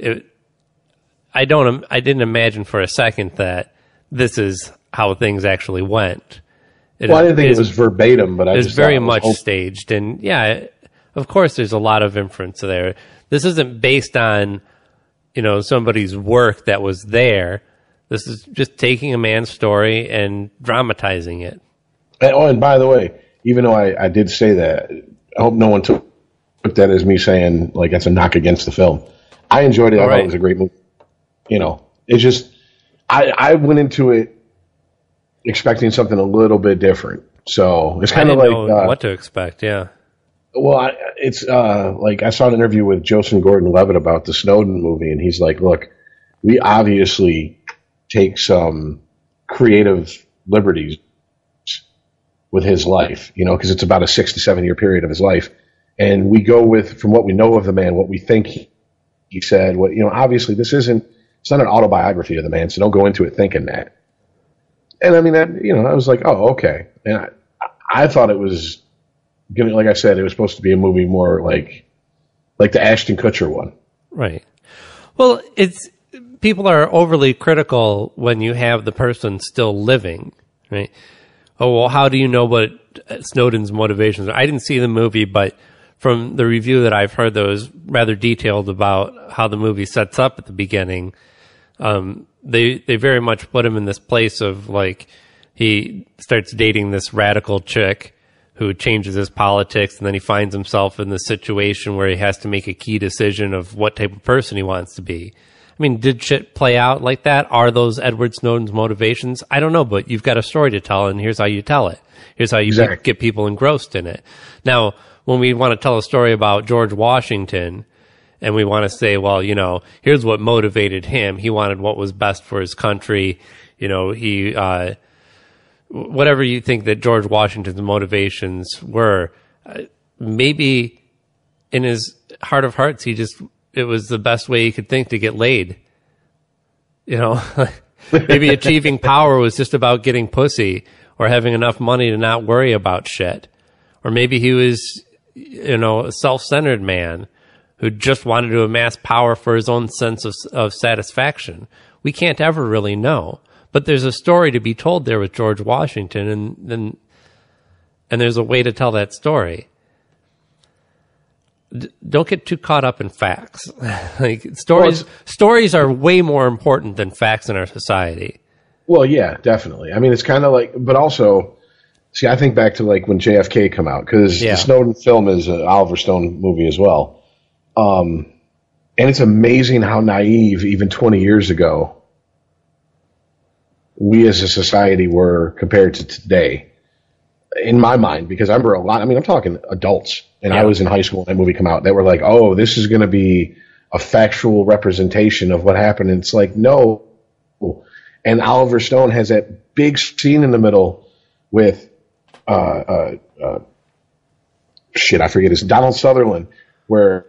I didn't imagine for a second that this is how things actually went. I didn't think it was verbatim, but it's very much staged. And yeah, of course, there's a lot of inference there. This isn't based on, somebody's work that was there. This is just taking a man's story and dramatizing it. And by the way, even though I did say that, I hope no one took that as me saying, like, that's a knock against the film. I enjoyed it. I thought it was a great movie. It's just, I went into it expecting something a little bit different. So it's kind of like... know what to expect, yeah. Well, it's like I saw an interview with Joseph Gordon-Levitt about the Snowden movie, and he's like, look, we obviously take some creative liberties with his life, because it's about a 6 to 7 year period of his life. And we go with, from what we know of the man, what we think he said, obviously it's not an autobiography of the man, so don't go into it thinking that. And I mean, I was like, oh, okay. And I thought it was going to, like I said, it was supposed to be a movie more like the Ashton Kutcher one. Right. Well, people are overly critical when you have the person still living, right? Oh, well, how do you know what Snowden's motivations are? I didn't see the movie, but from the review that I've heard that was rather detailed about how the movie sets up at the beginning, they very much put him in this place of, like, he starts dating this radical chick who changes his politics, and then he finds himself in this situation where he has to make a key decision of what type of person he wants to be. I mean, did shit play out like that? Are those Edward Snowden's motivations? I don't know, but you've got a story to tell, and here's how you tell it. Here's how you get people engrossed in it. Now, when we want to tell a story about George Washington, and we want to say, well, here's what motivated him. He wanted what was best for his country. He whatever you think that George Washington's motivations were, maybe in his heart of hearts, it was the best way he could think to get laid. You know, maybe achieving power was just about getting pussy or having enough money to not worry about shit. Or maybe he was, a self-centered man who just wanted to amass power for his own sense of satisfaction. We can't ever really know. But there's a story to be told there with George Washington, and there's a way to tell that story. Don't get too caught up in facts. Stories are way more important than facts in our society. Well, yeah, definitely. I mean, it's kind of like, but also, see, I think back to like when JFK come out, because the Snowden film is an Oliver Stone movie as well. And it's amazing how naive, even 20 years ago, we as a society were compared to today. In my mind, because I remember I'm talking adults, and I was in high school when that movie came out, they were like, oh, this is going to be a factual representation of what happened. And it's like, no. And Oliver Stone has that big scene in the middle with, I forget his, Donald Sutherland, where,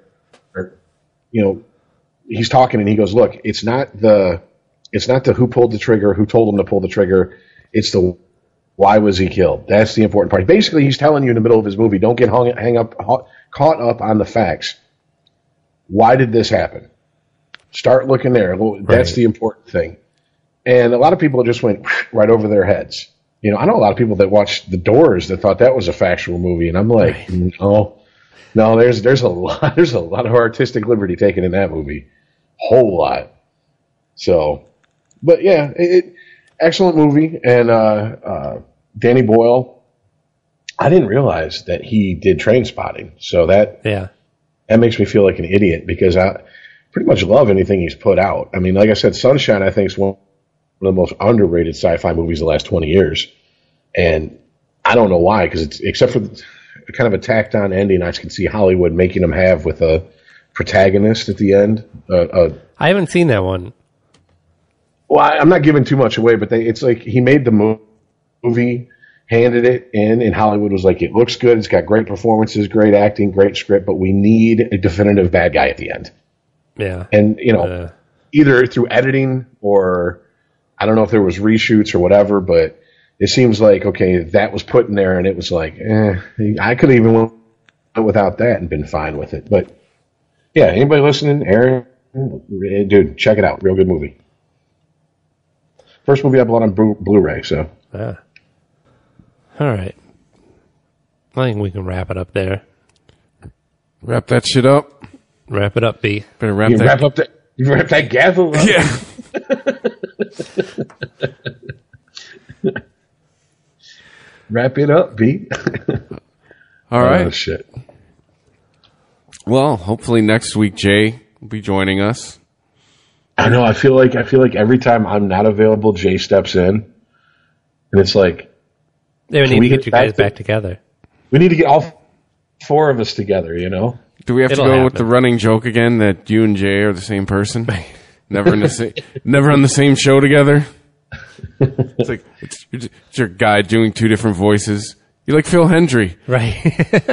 he's talking and he goes, look, it's not the who pulled the trigger, who told him to pull the trigger. It's the why was he killed. That's the important part. Basically, he's telling you in the middle of his movie, don't get caught up on the facts. Why did this happen? Start looking there. That's the important thing. And a lot of people just went right over their heads. I know a lot of people that watched The Doors that thought that was a factual movie, and I'm like, no, there's a lot of artistic liberty taken in that movie, whole lot. So, but yeah, excellent movie, and Danny Boyle, I didn't realize that he did Trainspotting, so that makes me feel like an idiot because I pretty much love anything he's put out. I mean, like I said, Sunshine I think is one of the most underrated sci-fi movies of the last 20 years, and I don't know why, because it's except for kind of a tacked on ending I can see Hollywood making them have with a protagonist at the end. I haven't seen that one. Well, I'm not giving too much away, but it's like he made the movie, handed it in, and Hollywood was like, it looks good, it's got great performances, great acting, great script, but we need a definitive bad guy at the end. Yeah. And, either through editing or I don't know if there was reshoots or whatever, but it seems like, okay, that was put in there, and it was like, I could have even went without that and been fine with it. But, yeah, anybody listening, Aaron, dude, check it out. Real good movie. First movie I bought on Blu-ray, so. All right. I think we can wrap it up there. Wrap that shit up. Wrap it up, B. Better wrap that gavel up. Yeah. Wrap it up, B. All right. Oh, shit. Well, hopefully next week Jay will be joining us. I know. I feel like every time I'm not available, Jay steps in, and it's like, we need to get you guys back together. We need to get all four of us together. Do we have to go with the running joke again that you and Jay are the same person? Never on the same show together. It's like it's your guy doing two different voices. You're like Phil Hendry, right?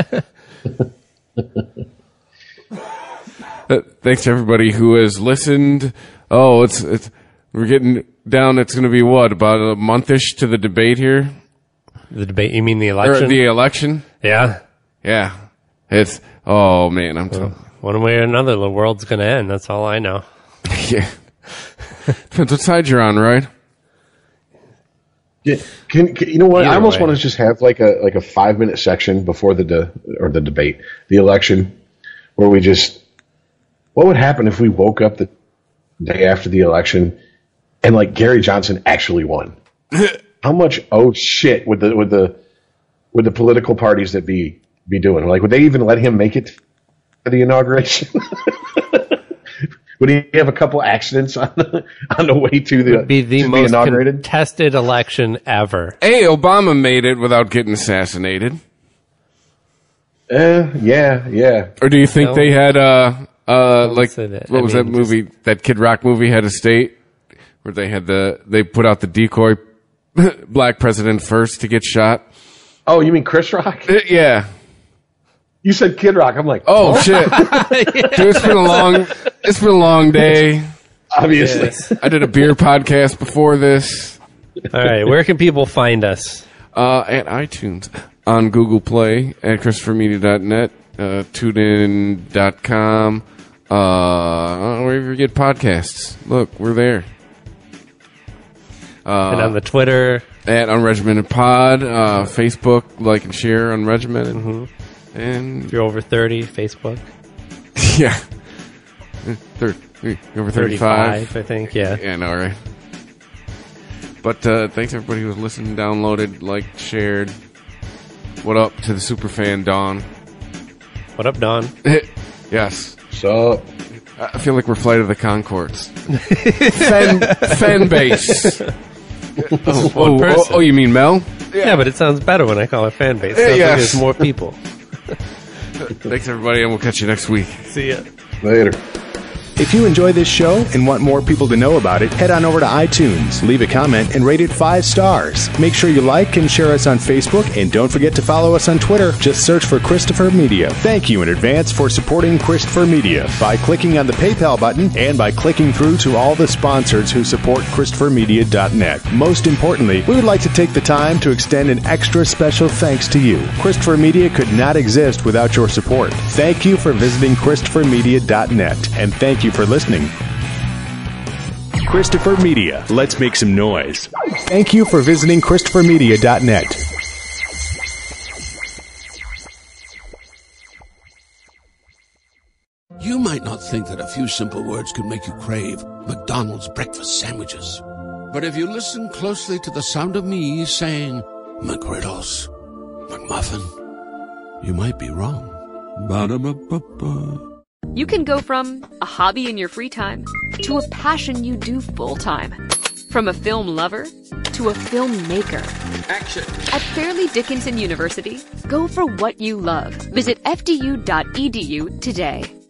Thanks to everybody who has listened. Oh, we're getting down. It's going to be what, about a monthish to the debate here? The debate? You mean the election? Or the election? Yeah. Yeah. It's, oh man, one way or another, the world's going to end. That's all I know. Yeah. Depends what side you're on, right? Yeah. You know what? Either I almost way. want to just have like a 5-minute section before the debate, the election, where we just, what would happen if we woke up the day after the election and like Gary Johnson actually won? How much shit would the political parties that be doing? Like, would they even let him make it to the inauguration? Would he have a couple accidents on the way to the Would be the most contested election ever. Hey, Obama made it without getting assassinated. Yeah. Or do you think they had like what was that movie? That Kid Rock movie had a state where they put out the decoy black president first to get shot. Oh, you mean Chris Rock? Yeah. You said Kid Rock. I'm like, oh shit. Dude, it's been a long day. Obviously. Yes. I did a beer podcast before this. All right, where can people find us? At iTunes, on Google Play, at ChristopherMedia.net, TuneIn.com, wherever you get podcasts. Look, we're there. And on the Twitter. At Unregimented Pod, Facebook, like and share Unregimented. Mm-hmm. And if you're over 30, Facebook. Yeah. Over 35, I think, yeah. Yeah, no, right. But thanks everybody who was listening, downloaded, liked, shared. What up to the superfan Dawn? What up, Dawn? Yes. So I feel like we're Flight of the Conchords. fan base. Oh, you mean Mel? Yeah, but it sounds better when I call it fan base. Sounds like there's more people. Thanks everybody, and we'll catch you next week. See ya. Later. If you enjoy this show and want more people to know about it, head on over to iTunes, leave a comment, and rate it 5 stars. Make sure you like and share us on Facebook, and don't forget to follow us on Twitter. Just search for Christopher Media. Thank you in advance for supporting Christopher Media by clicking on the PayPal button and by clicking through to all the sponsors who support ChristopherMedia.net. Most importantly, we would like to take the time to extend an extra special thanks to you. Christopher Media could not exist without your support. Thank you for visiting ChristopherMedia.net, and thank you for listening. Christopher Media. Let's make some noise. Thank you for visiting ChristopherMedia.net. You might not think that a few simple words could make you crave McDonald's breakfast sandwiches. But if you listen closely to the sound of me saying McGriddles, McMuffin, you might be wrong. Ba-da-ba-ba-ba. You can go from a hobby in your free time to a passion you do full-time. From a film lover to a filmmaker. Action. At Fairleigh Dickinson University, go for what you love. Visit fdu.edu today.